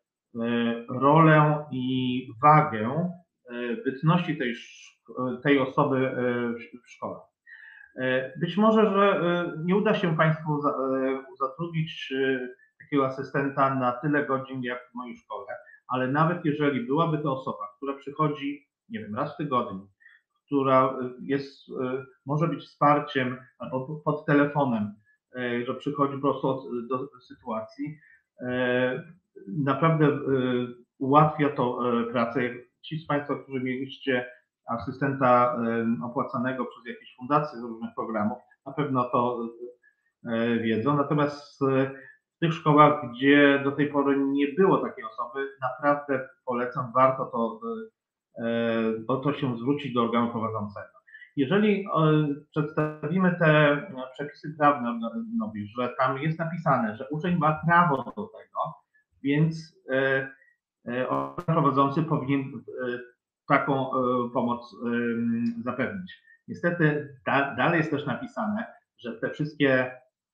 rolę i wagę bytności tej, tej osoby w szkole. Być może, że nie uda się Państwu zatrudnić takiego asystenta na tyle godzin jak w mojej szkole, ale nawet jeżeli byłaby to osoba, która przychodzi, nie wiem, raz w tygodniu, która jest, może być wsparciem albo pod telefonem, że przychodzi po prostu do sytuacji, naprawdę ułatwia to pracę. Ci z Państwa, którzy mieliście asystenta opłacanego przez jakieś fundacje z różnych programów, na pewno to wiedzą. Natomiast w tych szkołach, gdzie do tej pory nie było takiej osoby, naprawdę polecam, warto to, o to się zwrócić do organu prowadzącego. Jeżeli przedstawimy te przepisy prawne organowi, że tam jest napisane, że uczeń ma prawo do tego, więc organ prowadzący powinien taką pomoc zapewnić. Niestety dalej jest też napisane, że te wszystkie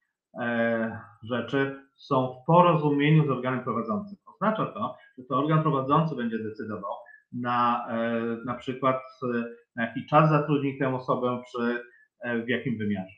rzeczy są w porozumieniu z organem prowadzącym. Oznacza to, że to organ prowadzący będzie decydował na, na przykład na jaki czas zatrudni tę osobę, czy w jakim wymiarze.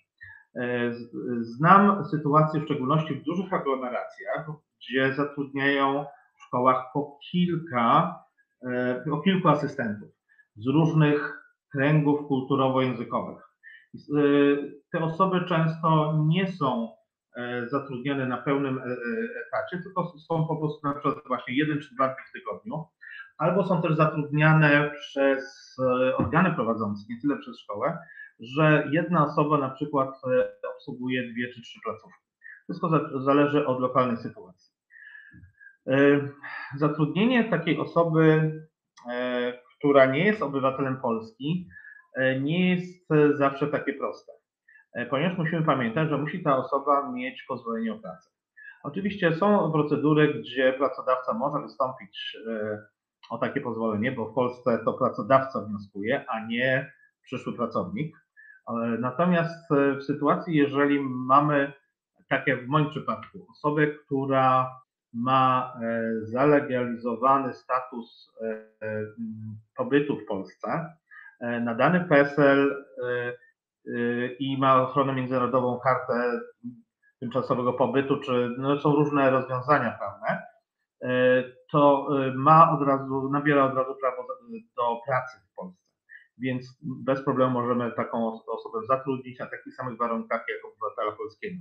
Znam sytuację, w szczególności w dużych aglomeracjach, gdzie zatrudniają w szkołach po kilka, po kilku asystentów z różnych kręgów kulturowo-językowych. Te osoby często nie są zatrudnione na pełnym etacie, tylko są po prostu na przykład właśnie jeden czy dwa dni w tygodniu, albo są też zatrudniane przez organy prowadzące, nie tyle przez szkołę, że jedna osoba na przykład obsługuje dwie czy trzy placówki. Wszystko zależy od lokalnej sytuacji. Zatrudnienie takiej osoby, która nie jest obywatelem Polski, nie jest zawsze takie proste, ponieważ musimy pamiętać, że musi ta osoba mieć pozwolenie o pracę. Oczywiście są procedury, gdzie pracodawca może wystąpić o takie pozwolenie, bo w Polsce to pracodawca wnioskuje, a nie przyszły pracownik. Natomiast w sytuacji, jeżeli mamy, tak jak w moim przypadku, osobę, która ma zalegalizowany status pobytu w Polsce, nadany P E S L i ma ochronę międzynarodową, kartę tymczasowego pobytu, czy no, są różne rozwiązania prawne, to ma od razu, nabiera od razu prawo do pracy w Polsce. Więc bez problemu możemy taką osobę zatrudnić na takich samych warunkach jak obywatela polskiego.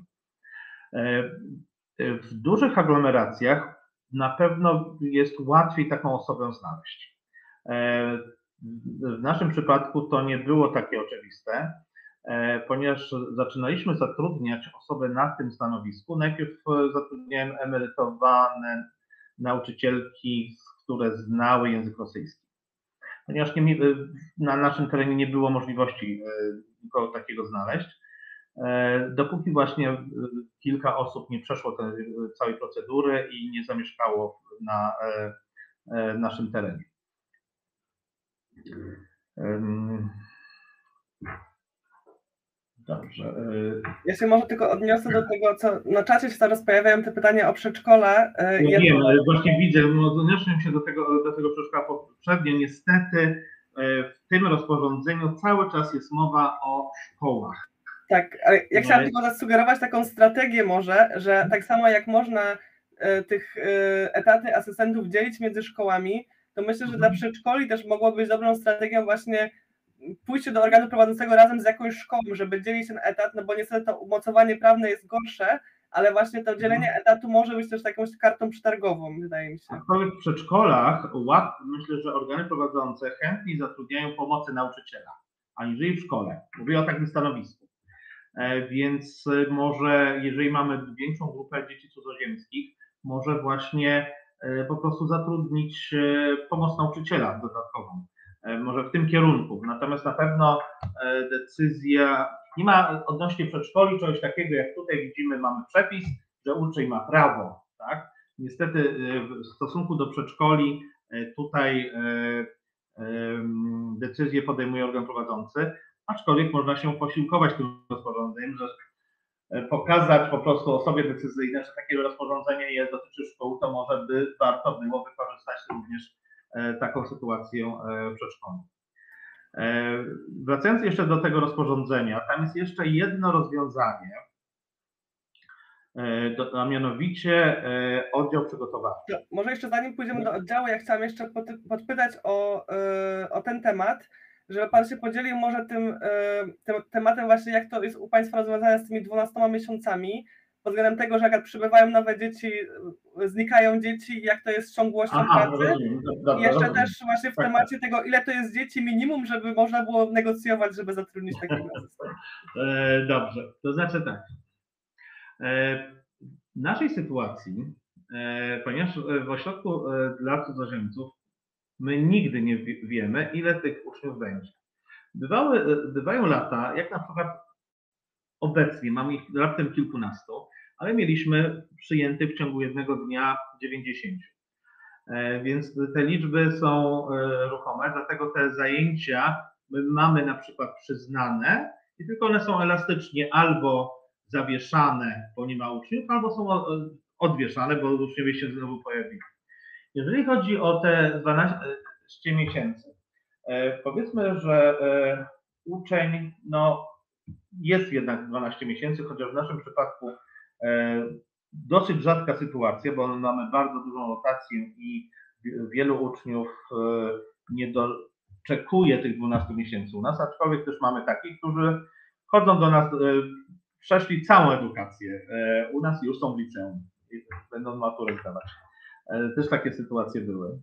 W dużych aglomeracjach na pewno jest łatwiej taką osobę znaleźć. W naszym przypadku to nie było takie oczywiste, ponieważ zaczynaliśmy zatrudniać osoby na tym stanowisku. Najpierw zatrudniałem emerytowane nauczycielki, które znały język rosyjski. Ponieważ nie, na naszym terenie nie było możliwości nikogo takiego znaleźć, dopóki właśnie kilka osób nie przeszło tej całej procedury i nie zamieszkało na naszym terenie. Dobrze. Ja się może tylko odniosę do tego, co na czacie się teraz pojawiają te pytania o przedszkole. No ja wiem, ale właśnie widzę, odniosłem się do tego, do tego przedszkola poprzednio. Niestety w tym rozporządzeniu cały czas jest mowa o szkołach. Tak, ale ja chciałam tylko zasugerować taką strategię może, że tak samo jak można tych etaty asystentów dzielić między szkołami, to myślę, że dla przedszkoli też mogło być dobrą strategią właśnie pójście do organu prowadzącego razem z jakąś szkołą, żeby dzielić ten etat, no bo niestety to umocowanie prawne jest gorsze, ale właśnie to dzielenie etatu może być też taką kartą przetargową, wydaje mi się. Aczkolwiek w przedszkolach myślę, że organy prowadzące chętniej zatrudniają pomocy nauczyciela, aniżeli w szkole. Mówię o takim stanowisku. Więc może, jeżeli mamy większą grupę dzieci cudzoziemskich, może właśnie po prostu zatrudnić pomoc nauczyciela dodatkową. Może w tym kierunku. Natomiast na pewno decyzja, nie ma odnośnie przedszkoli czegoś takiego, jak tutaj widzimy, mamy przepis, że uczeń ma prawo, tak? Niestety w stosunku do przedszkoli tutaj decyzję podejmuje organ prowadzący, aczkolwiek można się posiłkować tym rozporządzeniem, że pokazać po prostu osobie decyzyjnej, że takie rozporządzenie jest, dotyczy szkół, to może by warto było wykorzystać również taką sytuację w przedszkolu. Wracając jeszcze do tego rozporządzenia, tam jest jeszcze jedno rozwiązanie, a mianowicie oddział przygotowawczy. No, może jeszcze zanim pójdziemy do oddziału, ja chciałam jeszcze podpytać o, o ten temat, żeby Pan się podzielił może tym, tym tematem właśnie, jak to jest u Państwa rozwiązane z tymi dwunastoma miesiącami, pod względem tego, że jak przybywają nowe dzieci, znikają dzieci, jak to jest z ciągłością Aha, pracy. rozumiem. Dobra, I jeszcze rozumiem. też właśnie w Tak, temacie tego, ile to jest dzieci minimum, żeby można było negocjować, żeby zatrudnić takiego asystenta. E, Dobrze, to znaczy tak. E, W naszej sytuacji, e, ponieważ w ośrodku e, dla cudzoziemców my nigdy nie wie- wiemy, ile tych uczniów będzie. Bywały, bywają lata, jak na przykład obecnie, mamy ich raptem kilkunastu, ale mieliśmy przyjętych w ciągu jednego dnia dziewięćdziesięciu. E, Więc te liczby są e, ruchome, dlatego te zajęcia my mamy na przykład przyznane i tylko one są elastycznie albo zawieszane, bo nie ma uczniów, albo są e, odwieszane, bo uczniowie się znowu pojawili. Jeżeli chodzi o te dwanaście miesięcy, e, powiedzmy, że e, uczeń no, jest jednak dwanaście miesięcy, chociaż w naszym przypadku e, dosyć rzadka sytuacja, bo mamy bardzo dużą rotację i wielu uczniów e, nie doczekuje tych dwunastu miesięcy u nas, aczkolwiek też mamy takich, którzy chodzą do nas, e, przeszli całą edukację e, u nas i już są w liceum i będą maturę zdawać. E, Też takie sytuacje były.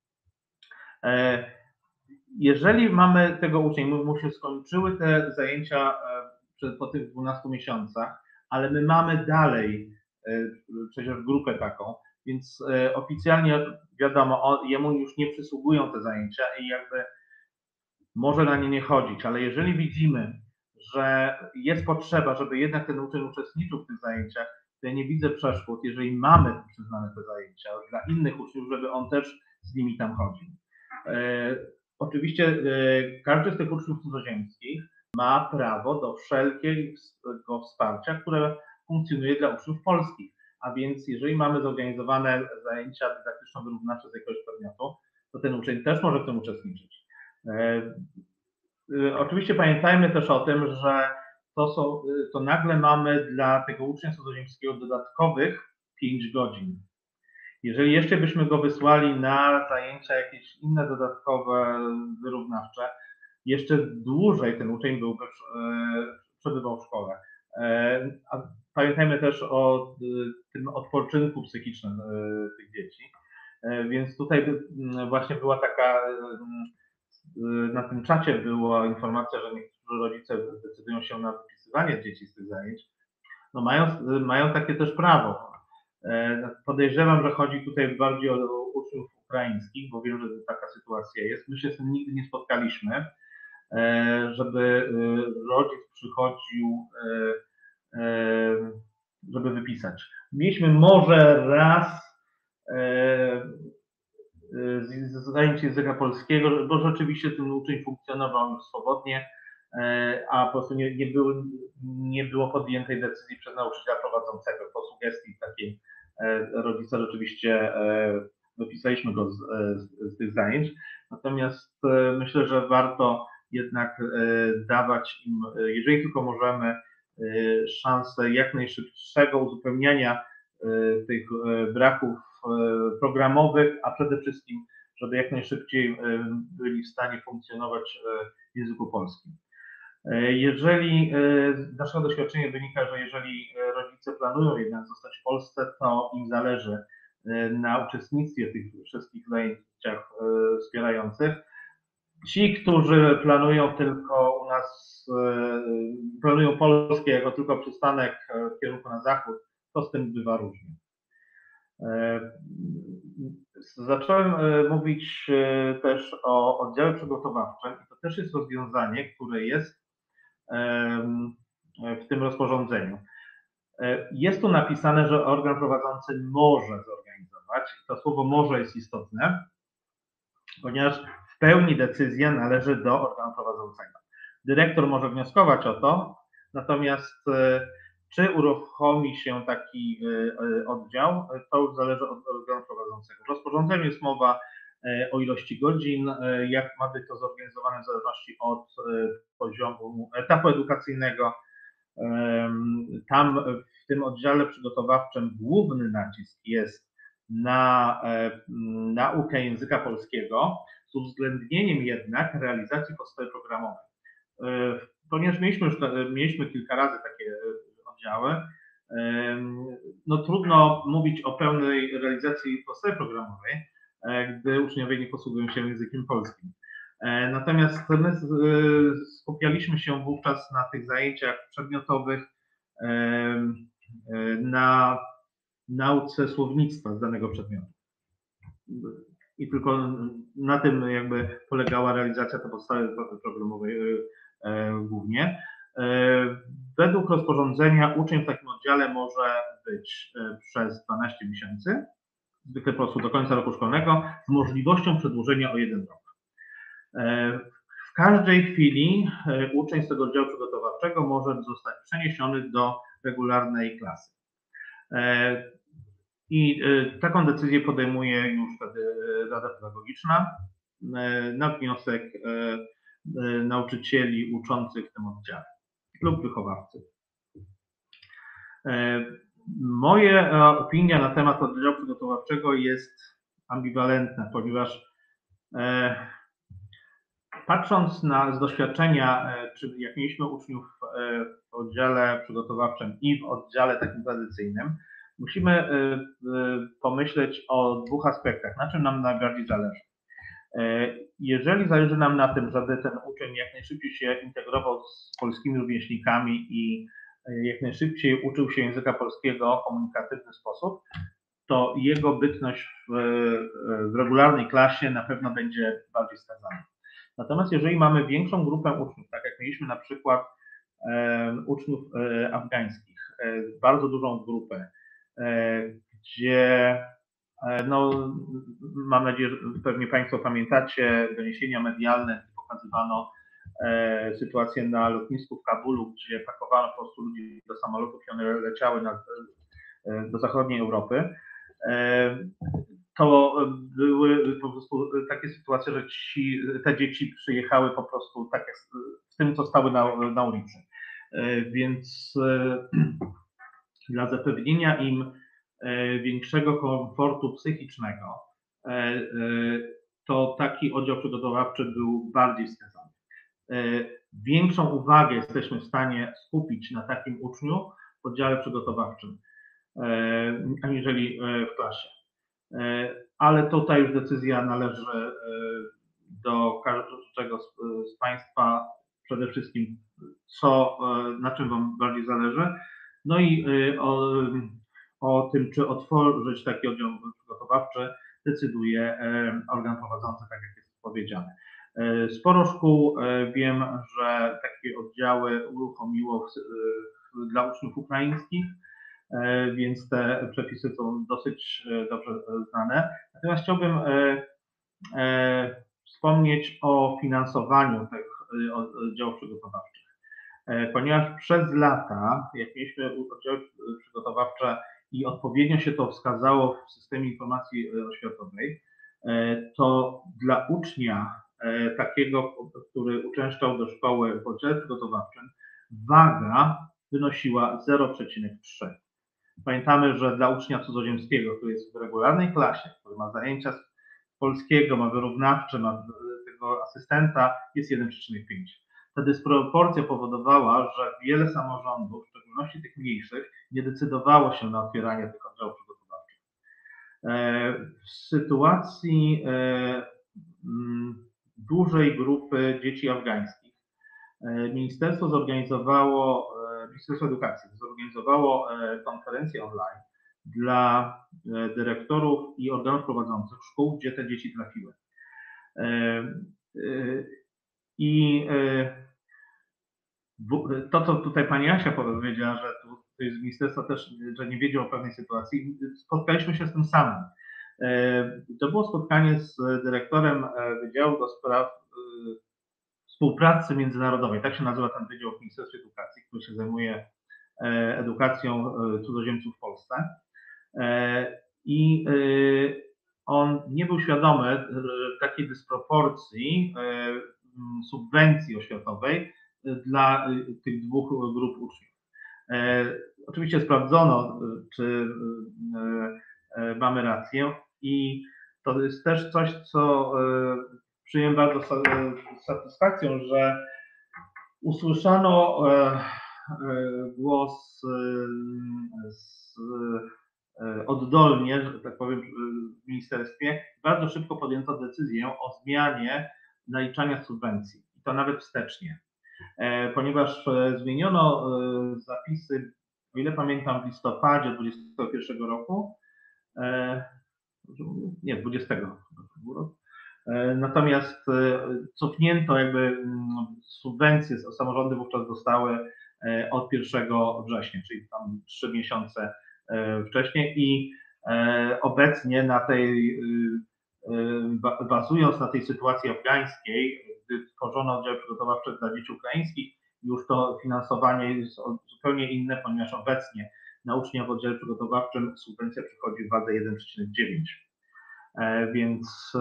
E, Jeżeli mamy tego ucznia, mu się skończyły te zajęcia e, po tych dwunastu miesiącach, ale my mamy dalej e, przecież grupę taką, więc e, oficjalnie wiadomo, o, jemu już nie przysługują te zajęcia i jakby może na nie nie chodzić, ale jeżeli widzimy, że jest potrzeba, żeby jednak ten uczeń uczestniczył w tych zajęciach, to ja nie widzę przeszkód, jeżeli mamy przyznane te zajęcia dla innych uczniów, żeby on też z nimi tam chodził. E, Oczywiście e, każdy z tych uczniów cudzoziemskich ma prawo do wszelkiego wsparcia, które funkcjonuje dla uczniów polskich. A więc jeżeli mamy zorganizowane zajęcia dydaktyczno-wyrównawcze z jakiegoś przedmiotu, to ten uczeń też może w tym uczestniczyć. E, e, Oczywiście pamiętajmy też o tym, że to, są, to nagle mamy dla tego ucznia cudzoziemskiego dodatkowych pięć godzin. Jeżeli jeszcze byśmy go wysłali na zajęcia jakieś inne dodatkowe, wyrównawcze, jeszcze dłużej ten uczeń byłby, przebywał w szkole. A pamiętajmy też o tym odpoczynku psychicznym tych dzieci. Więc tutaj właśnie była taka, na tym czacie była informacja, że niektórzy rodzice decydują się na wypisywanie dzieci z tych zajęć. No mają, mają takie też prawo. Podejrzewam, że chodzi tutaj bardziej o uczniów ukraińskich, bo wiem, że taka sytuacja jest. My się z tym nigdy nie spotkaliśmy, żeby rodzic przychodził, żeby wypisać. Mieliśmy może raz zajęcie języka polskiego, bo rzeczywiście ten uczeń funkcjonował już swobodnie, a po prostu nie, nie, było, nie było podjętej decyzji przez nauczyciela prowadzącego. Po sugestii takiej rodzica rzeczywiście wypisaliśmy go z, z, z tych zajęć. Natomiast myślę, że warto jednak dawać im, jeżeli tylko możemy, szansę jak najszybszego uzupełniania tych braków programowych, a przede wszystkim, żeby jak najszybciej byli w stanie funkcjonować w języku polskim. Jeżeli z naszego doświadczenia wynika, że jeżeli rodzice planują jednak zostać w Polsce, to im zależy na uczestnictwie w tych wszystkich zajęciach wspierających. Ci, którzy planują tylko u nas, planują Polskę jako tylko przystanek w kierunku na zachód, to z tym bywa różnie. Zacząłem mówić też o oddziale przygotowawczym i to też jest rozwiązanie, które jest w tym rozporządzeniu. Jest tu napisane, że organ prowadzący może zorganizować. To słowo może jest istotne, ponieważ w pełni decyzja należy do organu prowadzącego. Dyrektor może wnioskować o to, natomiast czy uruchomi się taki oddział, to już zależy od organu prowadzącego. W rozporządzeniu jest mowa o ilości godzin, jak ma być to zorganizowane w zależności od poziomu, etapu edukacyjnego. Tam w tym oddziale przygotowawczym główny nacisk jest na naukę języka polskiego, z uwzględnieniem jednak realizacji podstawy programowej. Ponieważ mieliśmy już mieliśmy kilka razy takie oddziały, No trudno mówić o pełnej realizacji podstawy programowej, gdy uczniowie nie posługują się językiem polskim. Natomiast my skupialiśmy się wówczas na tych zajęciach przedmiotowych na nauce słownictwa z danego przedmiotu. I tylko na tym jakby polegała realizacja tej podstawy programowej głównie. Według rozporządzenia uczeń w takim oddziale może być przez dwanaście miesięcy, zwykle po prostu do końca roku szkolnego, z możliwością przedłużenia o jeden rok. W każdej chwili uczeń z tego oddziału przygotowawczego może zostać przeniesiony do regularnej klasy. I taką decyzję podejmuje już wtedy Rada Pedagogiczna na wniosek nauczycieli uczących w tym oddziale lub wychowawcy. Moja opinia na temat oddziału przygotowawczego jest ambiwalentna, ponieważ patrząc na z doświadczenia, czy jak mieliśmy uczniów w oddziale przygotowawczym i w oddziale takim tradycyjnym, musimy pomyśleć o dwóch aspektach, na czym nam najbardziej zależy. Jeżeli zależy nam na tym, żeby ten uczeń jak najszybciej się integrował z polskimi rówieśnikami i jak najszybciej uczył się języka polskiego w komunikatywny sposób, to jego bytność w, w regularnej klasie na pewno będzie bardziej wskazana. Natomiast jeżeli mamy większą grupę uczniów, tak jak mieliśmy na przykład e, uczniów e, afgańskich, e, bardzo dużą grupę, e, gdzie e, no, mam nadzieję, że pewnie Państwo pamiętacie doniesienia medialne, gdzie pokazywano e, sytuację na lotnisku w Kabulu, gdzie pakowano po prostu ludzi do samolotów i one leciały na, e, do zachodniej Europy. E, to były po prostu takie sytuacje, że ci, te dzieci przyjechały po prostu tak jak z tym, co stały na, na ulicy. Więc dla zapewnienia im większego komfortu psychicznego, to taki oddział przygotowawczy był bardziej wskazany. Większą uwagę jesteśmy w stanie skupić na takim uczniu w oddziale przygotowawczym, aniżeli w klasie. Ale tutaj już decyzja należy do każdego z Państwa, przede wszystkim co, na czym Wam bardziej zależy, no i o, o tym, czy otworzyć taki oddział przygotowawczy, decyduje organ prowadzący, tak jak jest powiedziane. Sporo szkół wiem, że takie oddziały uruchomiło w, w, dla uczniów ukraińskich, więc te przepisy są dosyć dobrze znane. Natomiast chciałbym wspomnieć o finansowaniu tych oddziałów przygotowawczych, ponieważ przez lata, jak mieliśmy oddziały przygotowawcze i odpowiednio się to wskazało w systemie informacji oświatowej, to dla ucznia takiego, który uczęszczał do szkoły w oddziale przygotowawczym, waga wynosiła zero przecinek trzy. Pamiętamy, że dla ucznia cudzoziemskiego, który jest w regularnej klasie, który ma zajęcia z polskiego, ma wyrównawcze, ma tego asystenta, jest jeden przecinek pięć. Ta dysproporcja powodowała, że wiele samorządów, w szczególności tych mniejszych, nie decydowało się na otwieranie tych oddziałów przygotowawczych. W sytuacji dużej grupy dzieci afgańskich ministerstwo zorganizowało, Ministerstwo Edukacji zorganizowało konferencję online dla dyrektorów i organów prowadzących szkół, gdzie te dzieci trafiły. I to, co tutaj pani Asia powiedziała, że tu z ministerstwa też, że nie wiedział o pewnej sytuacji, spotkaliśmy się z tym samym. To było spotkanie z dyrektorem Wydziału do Spraw Współpracy Międzynarodowej, tak się nazywa ten wydział w Ministerstwie Edukacji, który się zajmuje edukacją cudzoziemców w Polsce. I on nie był świadomy takiej dysproporcji subwencji oświatowej dla tych dwóch grup uczniów. Oczywiście sprawdzono, czy mamy rację i to jest też coś, co przyjąłem bardzo z satysfakcją, że usłyszano głos z, oddolnie, że tak powiem, w ministerstwie. Bardzo szybko podjęto decyzję o zmianie naliczania subwencji i to nawet wstecznie, ponieważ zmieniono zapisy, o ile pamiętam, w listopadzie dwudziestego pierwszego roku, nie, dwudziestego roku. Natomiast cofnięto jakby subwencje, samorządy wówczas dostały od pierwszego września, czyli tam trzy miesiące wcześniej i obecnie na tej, bazując na tej sytuacji afgańskiej, gdy tworzono oddziały przygotowawcze dla dzieci ukraińskich, już to finansowanie jest zupełnie inne, ponieważ obecnie na ucznia w oddziale przygotowawczym subwencja przychodzi w wadze jeden przecinek dziewięć. Więc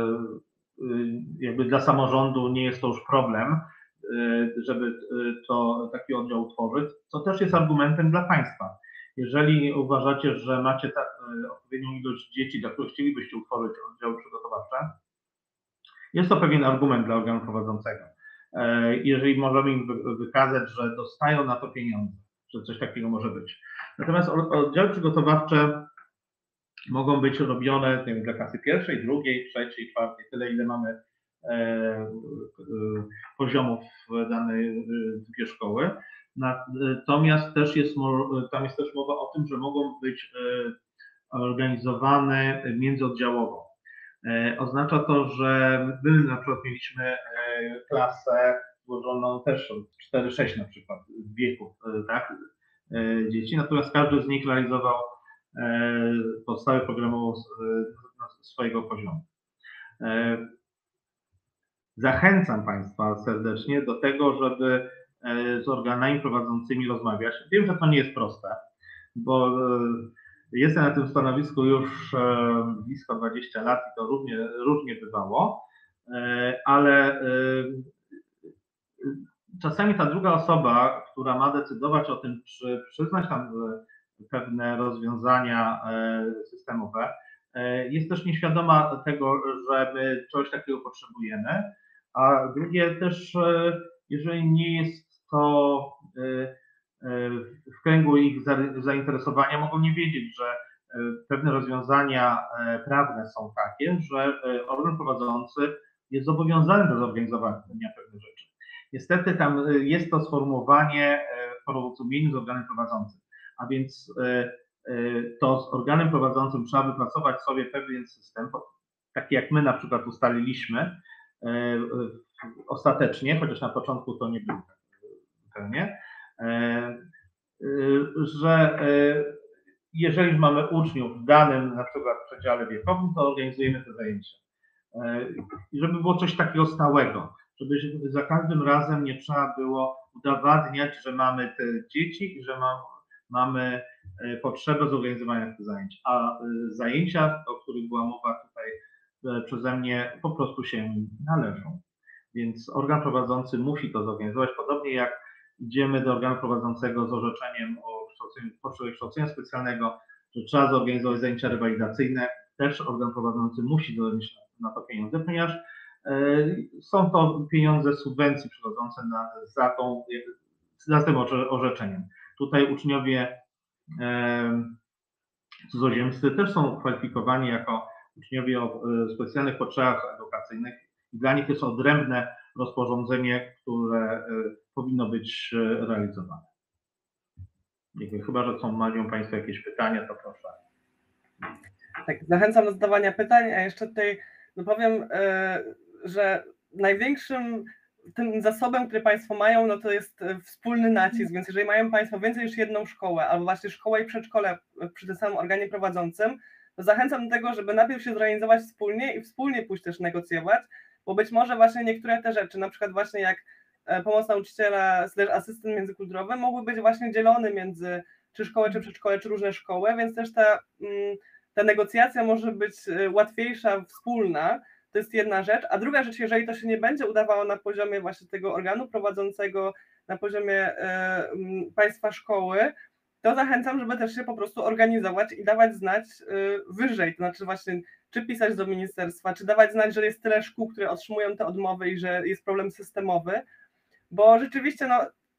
jakby dla samorządu nie jest to już problem, żeby to taki oddział utworzyć, co też jest argumentem dla państwa. Jeżeli uważacie, że macie tak, odpowiednią ilość dzieci, dla których chcielibyście utworzyć oddziały przygotowawcze, jest to pewien argument dla organu prowadzącego. Jeżeli możemy im wykazać, że dostają na to pieniądze, że coś takiego może być. Natomiast oddziały przygotowawcze mogą być robione nie wiem, dla klasy pierwszej, drugiej, trzeciej, czwartej, tyle ile mamy e, e, poziomów danej typie szkoły. Natomiast też jest, tam jest też mowa o tym, że mogą być e, organizowane międzyoddziałowo. E, oznacza to, że my na przykład mieliśmy e, klasę złożoną też od cztery sześć na przykład wieków, e, tak, e, dzieci, natomiast każdy z nich realizował podstawę programową swojego poziomu. Zachęcam Państwa serdecznie do tego, żeby z organami prowadzącymi rozmawiać. Wiem, że to nie jest proste, bo jestem na tym stanowisku już blisko dwadzieścia lat i to różnie, różnie bywało, ale czasami ta druga osoba, która ma decydować o tym, czy przyznać tam pewne rozwiązania systemowe, jest też nieświadoma tego, że my czegoś takiego potrzebujemy, a drugie też, jeżeli nie jest to w kręgu ich zainteresowania, mogą nie wiedzieć, że pewne rozwiązania prawne są takie, że organ prowadzący jest zobowiązany do zorganizowania pewnych rzeczy. Niestety tam jest to sformułowanie w porozumieniu z organem prowadzącym. A więc to z organem prowadzącym trzeba wypracować sobie pewien system, taki jak my na przykład ustaliliśmy ostatecznie, chociaż na początku to nie było tak zupełnie, że jeżeli mamy uczniów w danym na przykład przedziale wiekowym, to organizujemy te zajęcia. I żeby było coś takiego stałego, żeby za każdym razem nie trzeba było udowadniać, że mamy te dzieci i że mamy mamy potrzebę zorganizowania tych zajęć, a zajęcia, o których była mowa tutaj przeze mnie, po prostu się należą. Więc organ prowadzący musi to zorganizować, podobnie jak idziemy do organu prowadzącego z orzeczeniem o potrzebie kształcenia specjalnego, że trzeba zorganizować zajęcia rewalidacyjne, też organ prowadzący musi dodać na to pieniądze, ponieważ są to pieniądze subwencji przychodzące na, za, tą, za tym orzeczeniem. Tutaj uczniowie e, cudzoziemscy też są kwalifikowani jako uczniowie o e, specjalnych potrzebach edukacyjnych i dla nich jest odrębne rozporządzenie, które e, powinno być e, realizowane. Dziękuję. Chyba że są, mają Państwo jakieś pytania, to proszę. Tak, zachęcam do zadawania pytań, a jeszcze tutaj no powiem, e, że największym tym zasobem, który Państwo mają, no to jest wspólny nacisk, więc jeżeli mają Państwo więcej niż jedną szkołę, albo właśnie szkołę i przedszkole przy tym samym organie prowadzącym, to zachęcam do tego, żeby najpierw się zorganizować wspólnie i wspólnie pójść też negocjować, bo być może właśnie niektóre te rzeczy, na przykład właśnie jak pomoc nauczyciela slash asystent międzykulturowy, mogły być właśnie dzielone między czy szkołę, czy przedszkole, czy różne szkoły, więc też ta, ta negocjacja może być łatwiejsza, wspólna. To jest jedna rzecz, a druga rzecz, jeżeli to się nie będzie udawało na poziomie właśnie tego organu prowadzącego, na poziomie e, państwa szkoły, to zachęcam, żeby też się po prostu organizować i dawać znać e, wyżej, to znaczy właśnie czy pisać do ministerstwa, czy dawać znać, że jest tyle szkół, które otrzymują te odmowy i że jest problem systemowy, bo rzeczywiście no,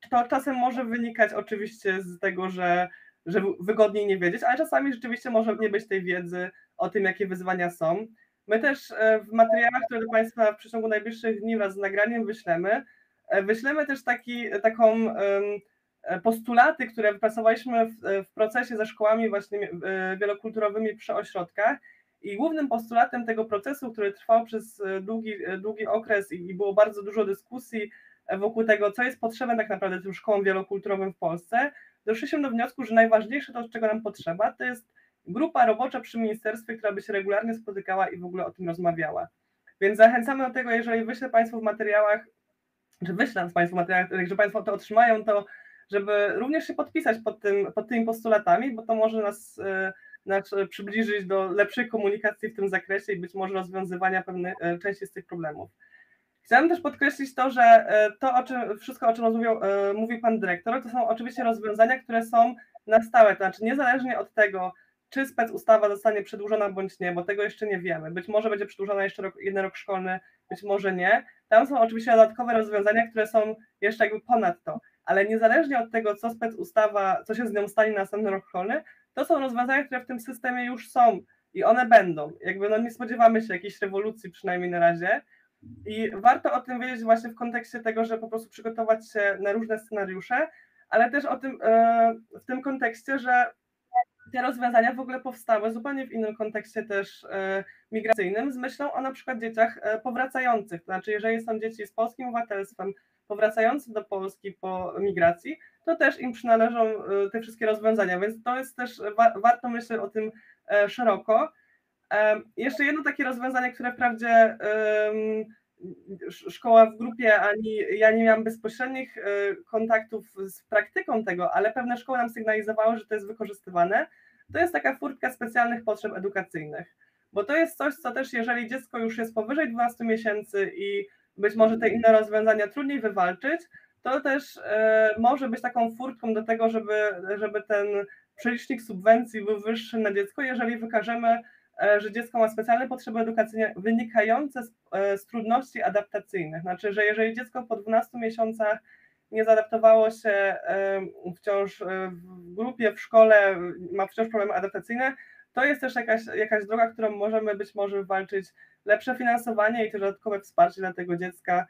to czasem może wynikać oczywiście z tego, że, że wygodniej nie wiedzieć, ale czasami rzeczywiście może nie być tej wiedzy o tym, jakie wyzwania są. My też w materiałach, które do Państwa w przeciągu najbliższych dni wraz z nagraniem wyślemy, wyślemy też taki, taką postulaty, które wypracowaliśmy w, w procesie ze szkołami właśnie wielokulturowymi przy ośrodkach. I głównym postulatem tego procesu, który trwał przez długi, długi okres i było bardzo dużo dyskusji wokół tego, co jest potrzebne tak naprawdę tym szkołom wielokulturowym w Polsce, doszliśmy do wniosku, że najważniejsze to, czego nam potrzeba, to jest grupa robocza przy ministerstwie, która by się regularnie spotykała i w ogóle o tym rozmawiała. Więc zachęcamy do tego, jeżeli wyślę Państwu w materiałach, czy wyślę z Państwu w materiałach, że Państwo to otrzymają, to żeby również się podpisać pod, tym, pod tymi postulatami, bo to może nas, nas przybliżyć do lepszej komunikacji w tym zakresie i być może rozwiązywania pewnych części z tych problemów. Chciałam też podkreślić to, że to, o czym, wszystko, o czym mówił, mówił Pan Dyrektor, to są oczywiście rozwiązania, które są na stałe, to znaczy niezależnie od tego, czy specustawa zostanie przedłużona bądź nie, bo tego jeszcze nie wiemy. Być może będzie przedłużona jeszcze rok, jeden rok szkolny, być może nie. Tam są oczywiście dodatkowe rozwiązania, które są jeszcze jakby ponad to, ale niezależnie od tego, co specustawa, co się z nią stanie na następny rok szkolny, to są rozwiązania, które w tym systemie już są i one będą. Jakby no nie spodziewamy się jakiejś rewolucji przynajmniej na razie. I warto o tym wiedzieć właśnie w kontekście tego, że po prostu przygotować się na różne scenariusze, ale też o tym w tym kontekście, że te rozwiązania w ogóle powstały zupełnie w innym kontekście też migracyjnym, z myślą o na przykład dzieciach powracających. To znaczy, jeżeli są dzieci z polskim obywatelstwem powracające do Polski po migracji, to też im przynależą te wszystkie rozwiązania, więc to jest też, warto myśleć o tym szeroko. Jeszcze jedno takie rozwiązanie, które wprawdzie szkoła w grupie, ani ja nie miałam bezpośrednich kontaktów z praktyką tego, ale pewne szkoły nam sygnalizowały, że to jest wykorzystywane, to jest taka furtka specjalnych potrzeb edukacyjnych, bo to jest coś, co też jeżeli dziecko już jest powyżej dwunastu miesięcy i być może te inne rozwiązania trudniej wywalczyć, to też może być taką furtką do tego, żeby, żeby ten przelicznik subwencji był wyższy na dziecko, jeżeli wykażemy, że dziecko ma specjalne potrzeby edukacyjne wynikające z, z trudności adaptacyjnych. Znaczy, że jeżeli dziecko po dwunastu miesiącach nie zaadaptowało się wciąż w grupie, w szkole, ma wciąż problemy adaptacyjne, to jest też jakaś, jakaś droga, którą możemy być może wywalczyć lepsze finansowanie i też dodatkowe wsparcie dla tego dziecka.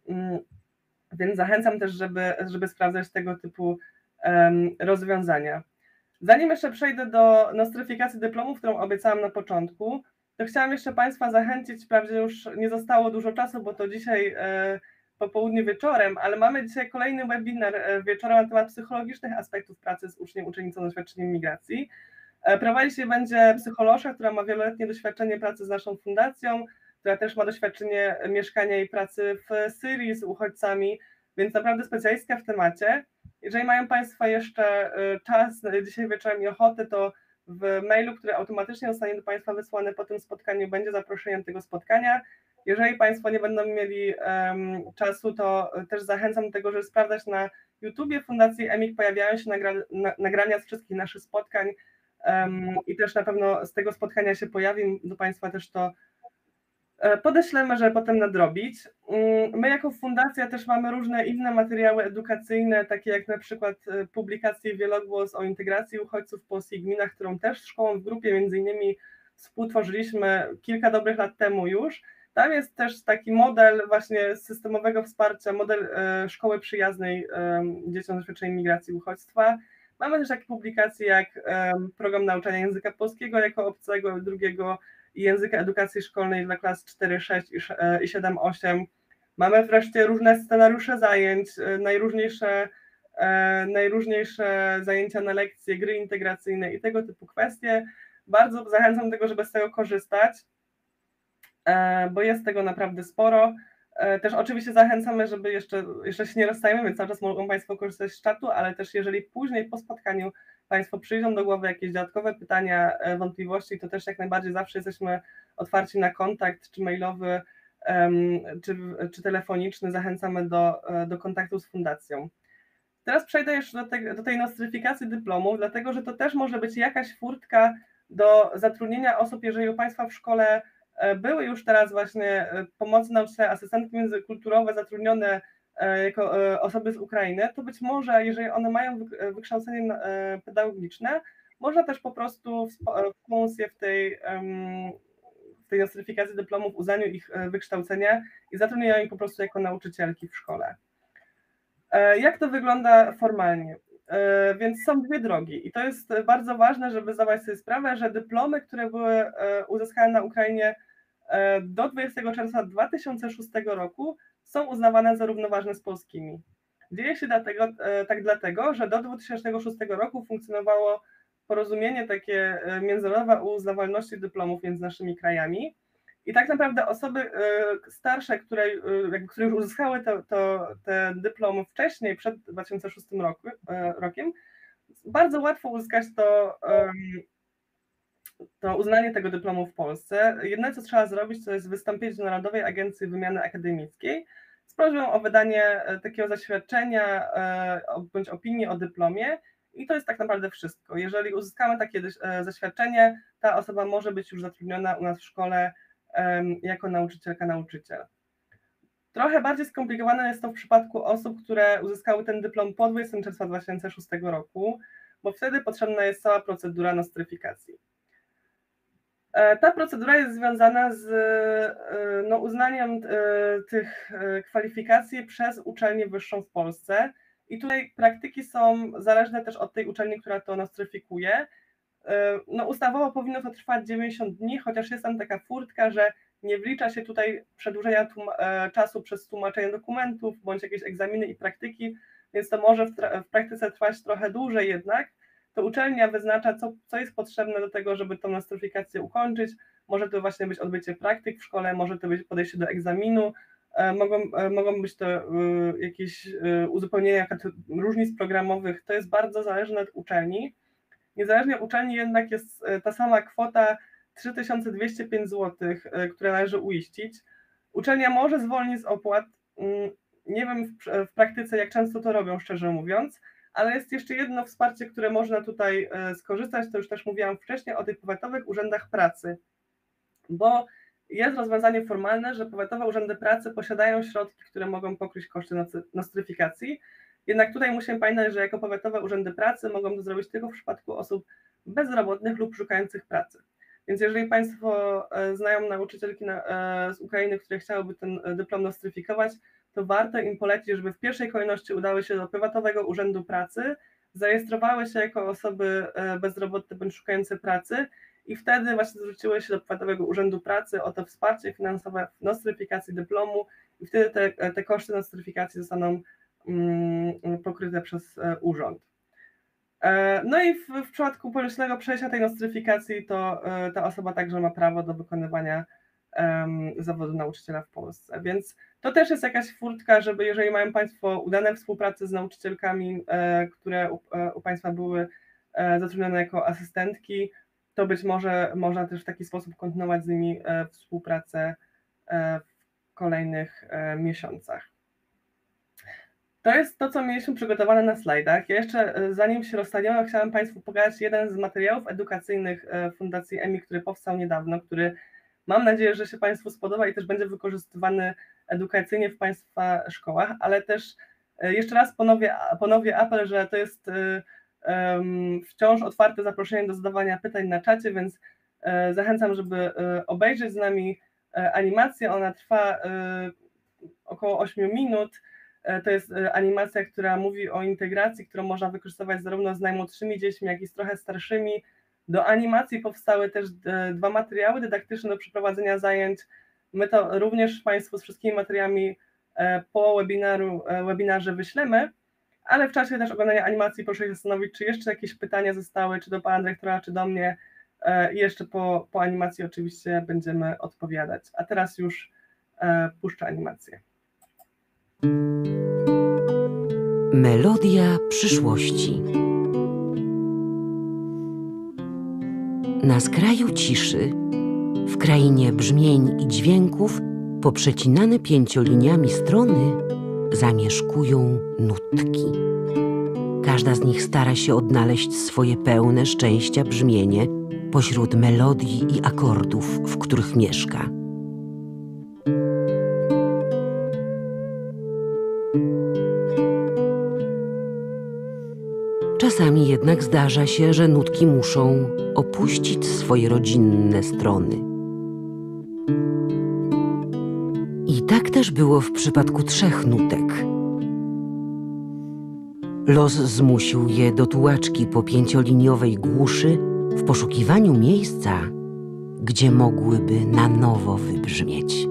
Więc zachęcam też, żeby, żeby sprawdzać tego typu rozwiązania. Zanim jeszcze przejdę do nostryfikacji dyplomów, którą obiecałam na początku, to chciałam jeszcze Państwa zachęcić, wprawdzie już nie zostało dużo czasu, bo to dzisiaj po południu wieczorem, ale mamy dzisiaj kolejny webinar wieczorem na temat psychologicznych aspektów pracy z uczniem, uczennicą z doświadczeniem migracji. Prowadzić je będzie psycholożka, która ma wieloletnie doświadczenie pracy z naszą fundacją, która też ma doświadczenie mieszkania i pracy w Syrii z uchodźcami, więc naprawdę specjalistka w temacie. Jeżeli mają Państwo jeszcze czas dzisiaj wieczorem i ochotę, to w mailu, który automatycznie zostanie do Państwa wysłany po tym spotkaniu, będzie zaproszenie do tego spotkania. Jeżeli Państwo nie będą mieli um, czasu, to też zachęcam do tego, żeby sprawdzać na YouTubie Fundacji EMIK, pojawiają się nagra na, nagrania z wszystkich naszych spotkań um, i też na pewno z tego spotkania się pojawi, do Państwa też to podeślemy, żeby potem nadrobić. My jako fundacja też mamy różne inne materiały edukacyjne, takie jak na przykład publikacje Wielogłos o integracji uchodźców w polskich gminach, którą też szkołą w grupie między innymi współtworzyliśmy kilka dobrych lat temu już. Tam jest też taki model właśnie systemowego wsparcia, model szkoły przyjaznej dzieciom z doświadczeniem migracji i uchodźstwa. Mamy też takie publikacje jak program nauczania języka polskiego jako obcego, drugiego i języka edukacji szkolnej dla klas cztery sześć i siedem osiem. Mamy wreszcie różne scenariusze zajęć, najróżniejsze, najróżniejsze zajęcia na lekcje, gry integracyjne i tego typu kwestie. Bardzo zachęcam do tego, żeby z tego korzystać, bo jest tego naprawdę sporo. Też oczywiście zachęcamy, żeby jeszcze, jeszcze się nie rozstajemy, więc cały czas mogą Państwo korzystać z czatu, ale też jeżeli później po spotkaniu Państwo przyjdą do głowy jakieś dodatkowe pytania, wątpliwości, to też jak najbardziej zawsze jesteśmy otwarci na kontakt, czy mailowy, czy, czy telefoniczny, zachęcamy do, do kontaktu z fundacją. Teraz przejdę jeszcze do, te, do tej nostryfikacji dyplomów, dlatego że to też może być jakaś furtka do zatrudnienia osób, jeżeli u Państwa w szkole były już teraz właśnie pomocy nauczyciela, asystentki międzykulturowe zatrudnione jako osoby z Ukrainy, to być może, jeżeli one mają wykształcenie pedagogiczne, można też po prostu wspomóc je w tej, w tej nostryfikacji dyplomów, uznaniu ich wykształcenia i zatrudniają ich po prostu jako nauczycielki w szkole. Jak to wygląda formalnie? Więc są dwie drogi i to jest bardzo ważne, żeby zdawać sobie sprawę, że dyplomy, które były uzyskane na Ukrainie do dwudziestego czerwca dwa tysiące szóstego roku, są uznawane za równoważne z polskimi. Dzieje się dlatego, tak dlatego, że do dwa tysiące szóstego roku funkcjonowało porozumienie takie międzynarodowe o uznawalności dyplomów między naszymi krajami i tak naprawdę osoby starsze, które, które już uzyskały te, to, te dyplomy wcześniej, przed dwa tysiące szóstym roku, rokiem, bardzo łatwo uzyskać to, to uznanie tego dyplomu w Polsce. Jedyne, co trzeba zrobić, to jest wystąpić do Narodowej Agencji Wymiany Akademickiej z prośbą o wydanie takiego zaświadczenia bądź opinii o dyplomie i to jest tak naprawdę wszystko. Jeżeli uzyskamy takie zaświadczenie, ta osoba może być już zatrudniona u nas w szkole jako nauczycielka, nauczyciel. Trochę bardziej skomplikowane jest to w przypadku osób, które uzyskały ten dyplom po dwudziestego czerwca dwa tysiące szóstego roku, bo wtedy potrzebna jest cała procedura nostryfikacji. Ta procedura jest związana z no, uznaniem tych kwalifikacji przez uczelnię wyższą w Polsce i tutaj praktyki są zależne też od tej uczelni, która to nostryfikuje. No, ustawowo powinno to trwać dziewięćdziesiąt dni, chociaż jest tam taka furtka, że nie wlicza się tutaj przedłużenia czasu przez tłumaczenie dokumentów bądź jakieś egzaminy i praktyki, więc to może w, w praktyce trwać trochę dłużej jednak. To uczelnia wyznacza, co, co jest potrzebne do tego, żeby tą nostryfikację ukończyć. Może to właśnie być odbycie praktyk w szkole, może to być podejście do egzaminu, mogą, mogą być to jakieś uzupełnienia różnic programowych. To jest bardzo zależne od uczelni. Niezależnie od uczelni jednak jest ta sama kwota trzy tysiące dwieście pięć złotych, które należy uiścić. Uczelnia może zwolnić z opłat. Nie wiem w, w praktyce, jak często to robią, szczerze mówiąc, ale jest jeszcze jedno wsparcie, które można tutaj skorzystać, to już też mówiłam wcześniej o tych powiatowych urzędach pracy, bo jest rozwiązanie formalne, że powiatowe urzędy pracy posiadają środki, które mogą pokryć koszty nostryfikacji, jednak tutaj musimy pamiętać, że jako powiatowe urzędy pracy mogą to zrobić tylko w przypadku osób bezrobotnych lub szukających pracy. Więc jeżeli Państwo znają nauczycielki z Ukrainy, które chciałyby ten dyplom nostryfikować, to warto im polecić, żeby w pierwszej kolejności udały się do powiatowego urzędu pracy, zarejestrowały się jako osoby bezrobotne bądź szukające pracy i wtedy właśnie zwróciły się do powiatowego urzędu pracy o to wsparcie finansowe w nostryfikacji dyplomu i wtedy te, te koszty nostryfikacji zostaną mm, pokryte przez urząd. No i w, w przypadku pomyślnego przejścia tej nostryfikacji, to ta osoba także ma prawo do wykonywania um, zawodu nauczyciela w Polsce. Więc to też jest jakaś furtka, żeby jeżeli mają Państwo udane współpracy z nauczycielkami, e, które u, e, u Państwa były e, zatrudnione jako asystentki, to być może można też w taki sposób kontynuować z nimi e, współpracę e, w kolejnych e, miesiącach. To jest to, co mieliśmy przygotowane na slajdach. Ja jeszcze, zanim się rozstaniemy, chciałam Państwu pokazać jeden z materiałów edukacyjnych Fundacji EMIK, który powstał niedawno, który mam nadzieję, że się Państwu spodoba i też będzie wykorzystywany edukacyjnie w Państwa szkołach, ale też jeszcze raz ponowię, ponowię apel, że to jest um, wciąż otwarte zaproszenie do zadawania pytań na czacie, więc um, zachęcam, żeby um, obejrzeć z nami um, animację. Ona trwa um, około ośmiu minut. To jest animacja, która mówi o integracji, którą można wykorzystywać zarówno z najmłodszymi dziećmi, jak i z trochę starszymi. Do animacji powstały też dwa materiały dydaktyczne do przeprowadzenia zajęć. My to również Państwu z wszystkimi materiałami po webinaru, webinarze wyślemy, ale w czasie też oglądania animacji proszę się zastanowić, czy jeszcze jakieś pytania zostały, czy do Pana Dyrektora, czy do mnie. I jeszcze po, po animacji oczywiście będziemy odpowiadać. A teraz już puszczę animację. Melodia przyszłości. Na skraju ciszy, w krainie brzmień i dźwięków, poprzecinane pięcioliniami strony, zamieszkują nutki. Każda z nich stara się odnaleźć swoje pełne szczęścia brzmienie pośród melodii i akordów, w których mieszka. Czasami jednak zdarza się, że nutki muszą opuścić swoje rodzinne strony. I tak też było w przypadku trzech nutek. Los zmusił je do tułaczki po pięcioliniowej głuszy w poszukiwaniu miejsca, gdzie mogłyby na nowo wybrzmieć.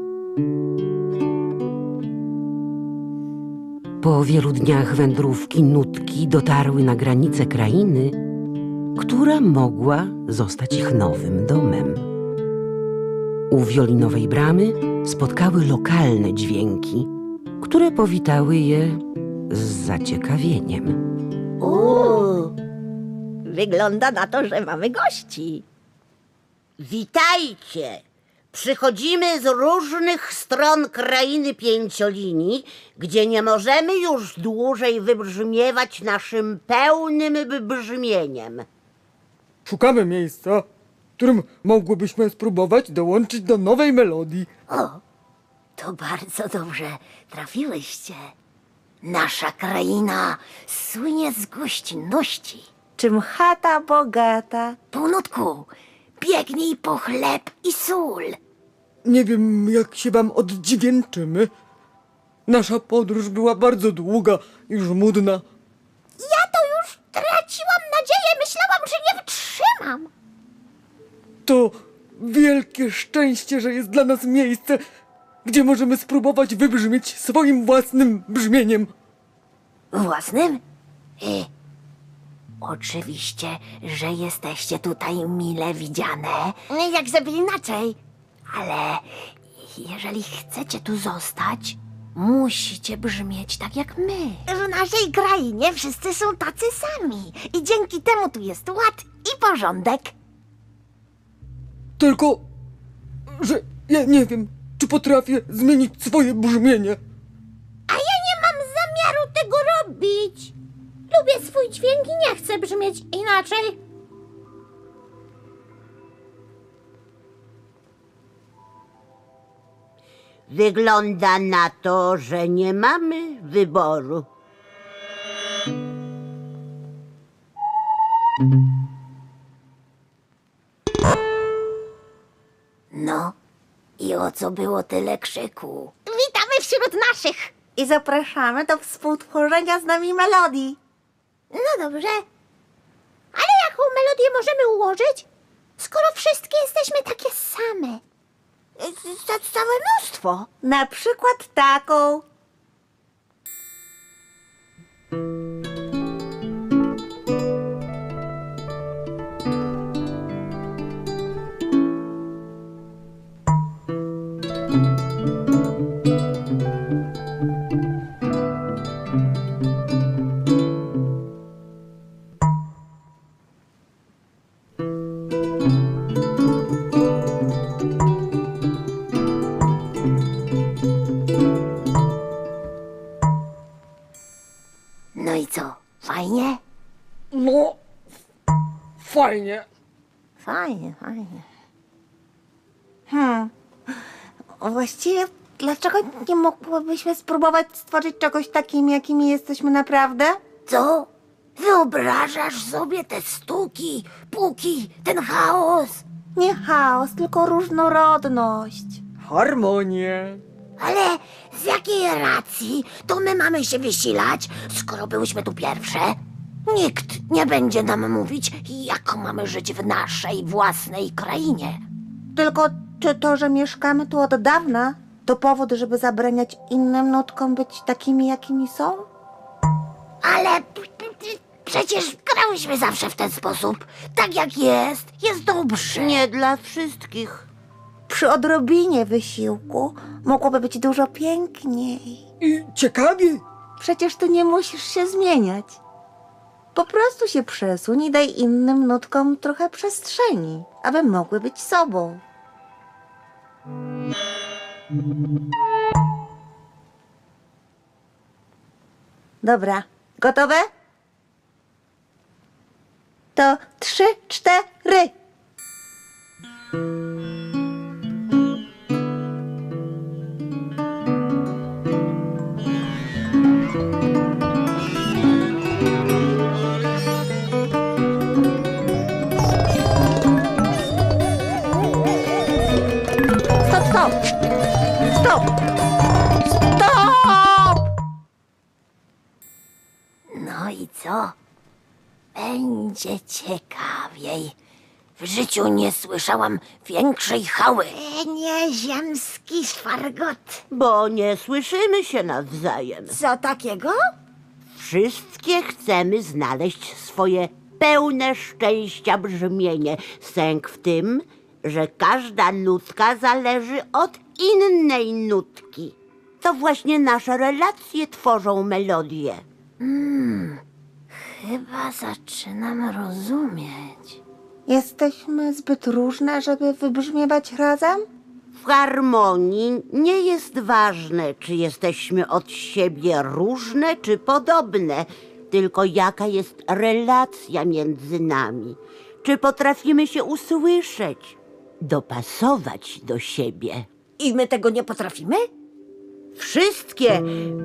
Po wielu dniach wędrówki nutki dotarły na granicę krainy, która mogła zostać ich nowym domem. U wiolinowej bramy spotkały lokalne dźwięki, które powitały je z zaciekawieniem. Uuu, wygląda na to, że mamy gości. Witajcie! Przychodzimy z różnych stron krainy pięciolinii, gdzie nie możemy już dłużej wybrzmiewać naszym pełnym brzmieniem. Szukamy miejsca, w którym mogłybyśmy spróbować dołączyć do nowej melodii. O, to bardzo dobrze trafiłyście. Nasza kraina słynie z gościnności. Czym chata bogata. Półnutku, biegnij po chleb i sól. Nie wiem, jak się wam oddźwięczymy. Nasza podróż była bardzo długa i żmudna. Ja to już traciłam nadzieję, myślałam, że nie wytrzymam. To wielkie szczęście, że jest dla nas miejsce, gdzie możemy spróbować wybrzmieć swoim własnym brzmieniem. Własnym? Y, oczywiście, że jesteście tutaj mile widziane. Jak żeby inaczej. Ale jeżeli chcecie tu zostać, musicie brzmieć tak jak my. W naszej krainie wszyscy są tacy sami. I dzięki temu tu jest ład i porządek. Tylko, że ja nie wiem, czy potrafię zmienić swoje brzmienie. A ja nie mam zamiaru tego robić. Lubię swój dźwięk i nie chcę brzmieć inaczej. Wygląda na to, że nie mamy wyboru. No, i o co było tyle krzyku? Witamy wśród naszych. I zapraszamy do współtworzenia z nami melodii. No dobrze. Ale jaką melodię możemy ułożyć, skoro wszystkie jesteśmy takie same? Za całe mnóstwo. Na przykład taką. No i co, fajnie? No, fajnie. Fajnie, fajnie. Hmm. Właściwie dlaczego nie mogłybyśmy spróbować stworzyć czegoś takim, jakimi jesteśmy naprawdę? Co? Wyobrażasz sobie te stuki, puki, ten chaos? Nie chaos, tylko różnorodność. Harmonię. Ale z jakiej racji to my mamy się wysilać, skoro byłyśmy tu pierwsze? Nikt nie będzie nam mówić, jak mamy żyć w naszej własnej krainie. Tylko czy to, że mieszkamy tu od dawna, to powód, żeby zabraniać innym nutkom być takimi, jakimi są? Ale p- p- p- przecież grałyśmy zawsze w ten sposób. Tak jak jest, jest dobrze. Nie dla wszystkich. Przy odrobinie wysiłku mogłoby być dużo piękniej. I ciekawie. Przecież ty nie musisz się zmieniać. Po prostu się przesuń i daj innym nutkom trochę przestrzeni, aby mogły być sobą. Dobra, gotowe? To trzy, cztery. Stop! Stop! No i co? Będzie ciekawiej. W życiu nie słyszałam większej chały. Nieziemski szwargot. Bo nie słyszymy się nawzajem. Co takiego? Wszystkie chcemy znaleźć swoje pełne szczęścia brzmienie. Sęk w tym, że każda nutka zależy od innej nutki. To właśnie nasze relacje tworzą melodię. Hmm, chyba zaczynam rozumieć. Jesteśmy zbyt różne, żeby wybrzmiewać razem? W harmonii nie jest ważne, czy jesteśmy od siebie różne, czy podobne, tylko jaka jest relacja między nami. Czy potrafimy się usłyszeć, dopasować do siebie. I my tego nie potrafimy? Wszystkie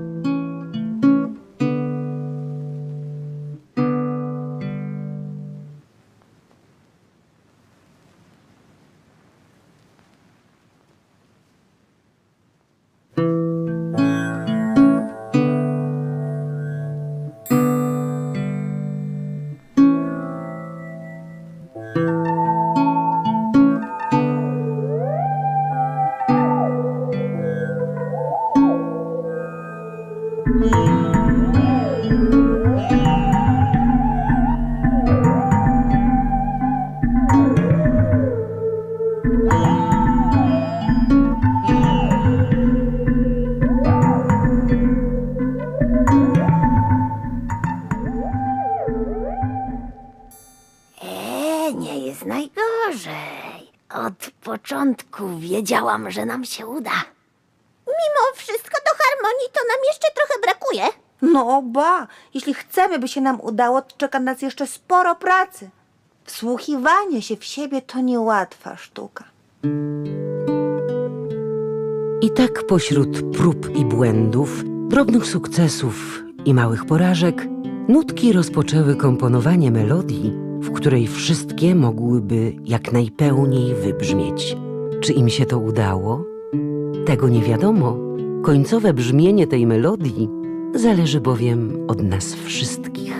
Eee, nie jest najgorzej. Od początku wiedziałam, że nam się uda. Mimo wszystko do harmonii to nam jeszcze trochę brakuje. No ba, jeśli chcemy, by się nam udało, to czeka nas jeszcze sporo pracy. Wsłuchiwanie się w siebie to niełatwa sztuka. I tak pośród prób i błędów, drobnych sukcesów i małych porażek, nutki rozpoczęły komponowanie melodii, w której wszystkie mogłyby jak najpełniej wybrzmieć. Czy im się to udało? Tego nie wiadomo. Końcowe brzmienie tej melodii zależy bowiem od nas wszystkich.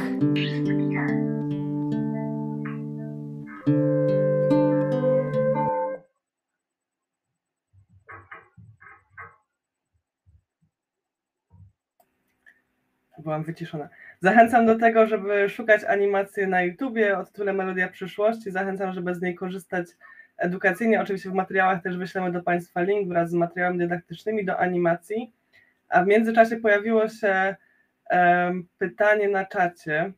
Byłam wyciszona. Zachęcam do tego, żeby szukać animacji na YouTubie o tytule Melodia przyszłości. Zachęcam, żeby z niej korzystać edukacyjnie. Oczywiście w materiałach też wyślemy do Państwa link wraz z materiałami dydaktycznymi do animacji. A w międzyczasie pojawiło się um, pytanie na czacie.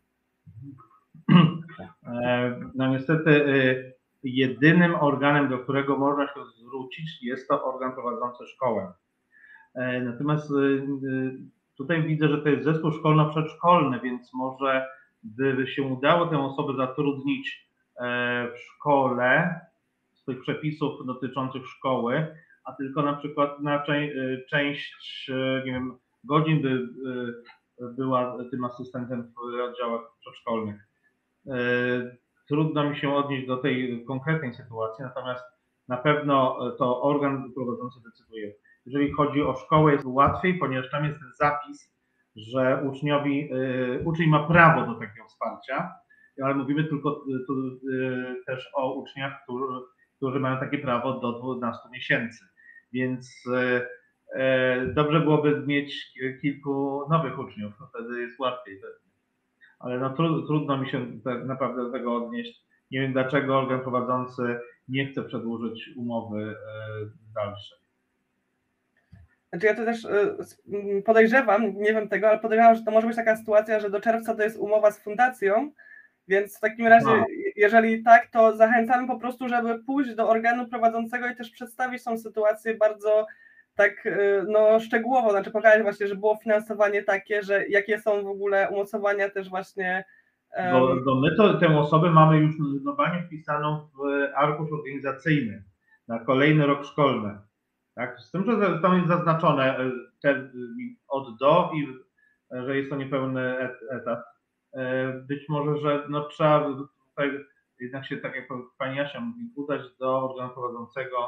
No niestety jedynym organem, do którego można się zwrócić, jest to organ prowadzący szkołę. Natomiast tutaj widzę, że to jest zespół szkolno-przedszkolny, więc może gdyby się udało tę osobę zatrudnić w szkole z tych przepisów dotyczących szkoły, a tylko na przykład na część nie wiem, godzin by była tym asystentem w oddziałach przedszkolnych. Trudno mi się odnieść do tej konkretnej sytuacji, natomiast na pewno to organ prowadzący decyduje. Jeżeli chodzi o szkołę, jest łatwiej, ponieważ tam jest ten zapis, że uczniowi, uczeń ma prawo do takiego wsparcia, ale mówimy tylko tu też o uczniach, którzy, którzy mają takie prawo do dwunastu miesięcy. Więc dobrze byłoby mieć kilku nowych uczniów, wtedy jest łatwiej. Ale no, trudno mi się tak naprawdę do tego odnieść. Nie wiem, dlaczego organ prowadzący nie chce przedłużyć umowy dalszej. Znaczy ja to też podejrzewam, nie wiem tego, ale podejrzewam, że to może być taka sytuacja, że do czerwca to jest umowa z fundacją, więc w takim razie, no. Jeżeli tak, to zachęcamy po prostu, żeby pójść do organu prowadzącego i też przedstawić tą sytuację bardzo tak no, szczegółowo, znaczy pokazać właśnie, że było finansowanie takie, że jakie są w ogóle umocowania też właśnie. Um... Bo, bo my to, tę osobę mamy już normalnie wpisaną w arkusz organizacyjny na kolejny rok szkolny. Tak? Z tym, że tam jest zaznaczone te, od do i że jest to niepełny etat. Być może, że no, trzeba tutaj jednak się, tak jak pani Jasia mówi, udać do organu prowadzącego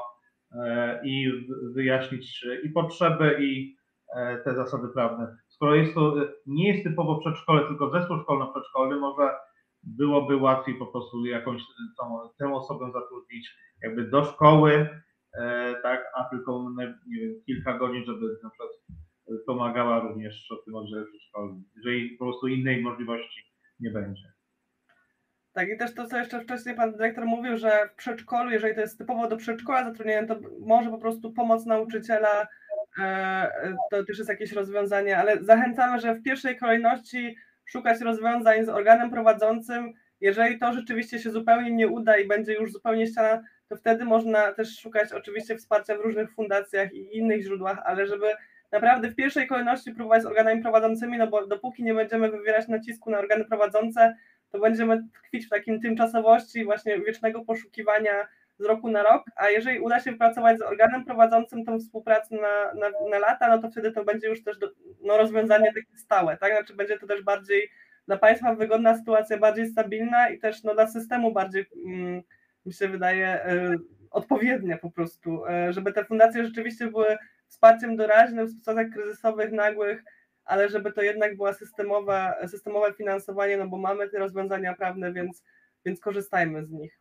i wyjaśnić i potrzeby, i te zasady prawne. Skoro jest to, nie jest typowo przedszkole, tylko zespół szkolno-przedszkolny, może byłoby łatwiej po prostu jakąś tą, tę osobę zatrudnić jakby do szkoły, tak, a tylko nie wiem, kilka godzin, żeby na przykład pomagała również w tym oddziale przedszkolnym, jeżeli po prostu innej możliwości nie będzie. Tak, i też to, co jeszcze wcześniej pan dyrektor mówił, że w przedszkolu, jeżeli to jest typowo do przedszkola zatrudnienie, to może po prostu pomoc nauczyciela, to też jest jakieś rozwiązanie, ale zachęcamy, że w pierwszej kolejności szukać rozwiązań z organem prowadzącym. Jeżeli to rzeczywiście się zupełnie nie uda i będzie już zupełnie ściana, to wtedy można też szukać oczywiście wsparcia w różnych fundacjach i innych źródłach, ale żeby naprawdę w pierwszej kolejności próbować z organami prowadzącymi, no bo dopóki nie będziemy wywierać nacisku na organy prowadzące, to będziemy tkwić w takim tymczasowości właśnie wiecznego poszukiwania z roku na rok, a jeżeli uda się pracować z organem prowadzącym tą współpracę na, na, na lata, no to wtedy to będzie już też do, no, rozwiązanie takie stałe, tak? Znaczy będzie to też bardziej dla państwa wygodna sytuacja, bardziej stabilna i też no, dla systemu bardziej, mm, mi się wydaje, y, odpowiednia po prostu, y, żeby te fundacje rzeczywiście były wsparciem doraźnym w sytuacjach kryzysowych, nagłych, ale żeby to jednak była systemowa, systemowe finansowanie, no bo mamy te rozwiązania prawne, więc, więc korzystajmy z nich.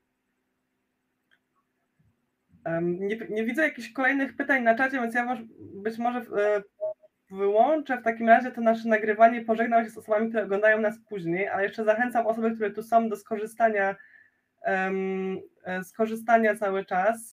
Nie, nie widzę jakichś kolejnych pytań na czacie, więc ja być może wyłączę w takim razie to nasze nagrywanie, pożegnam się z osobami, które oglądają nas później, ale jeszcze zachęcam osoby, które tu są, do skorzystania, skorzystania cały czas.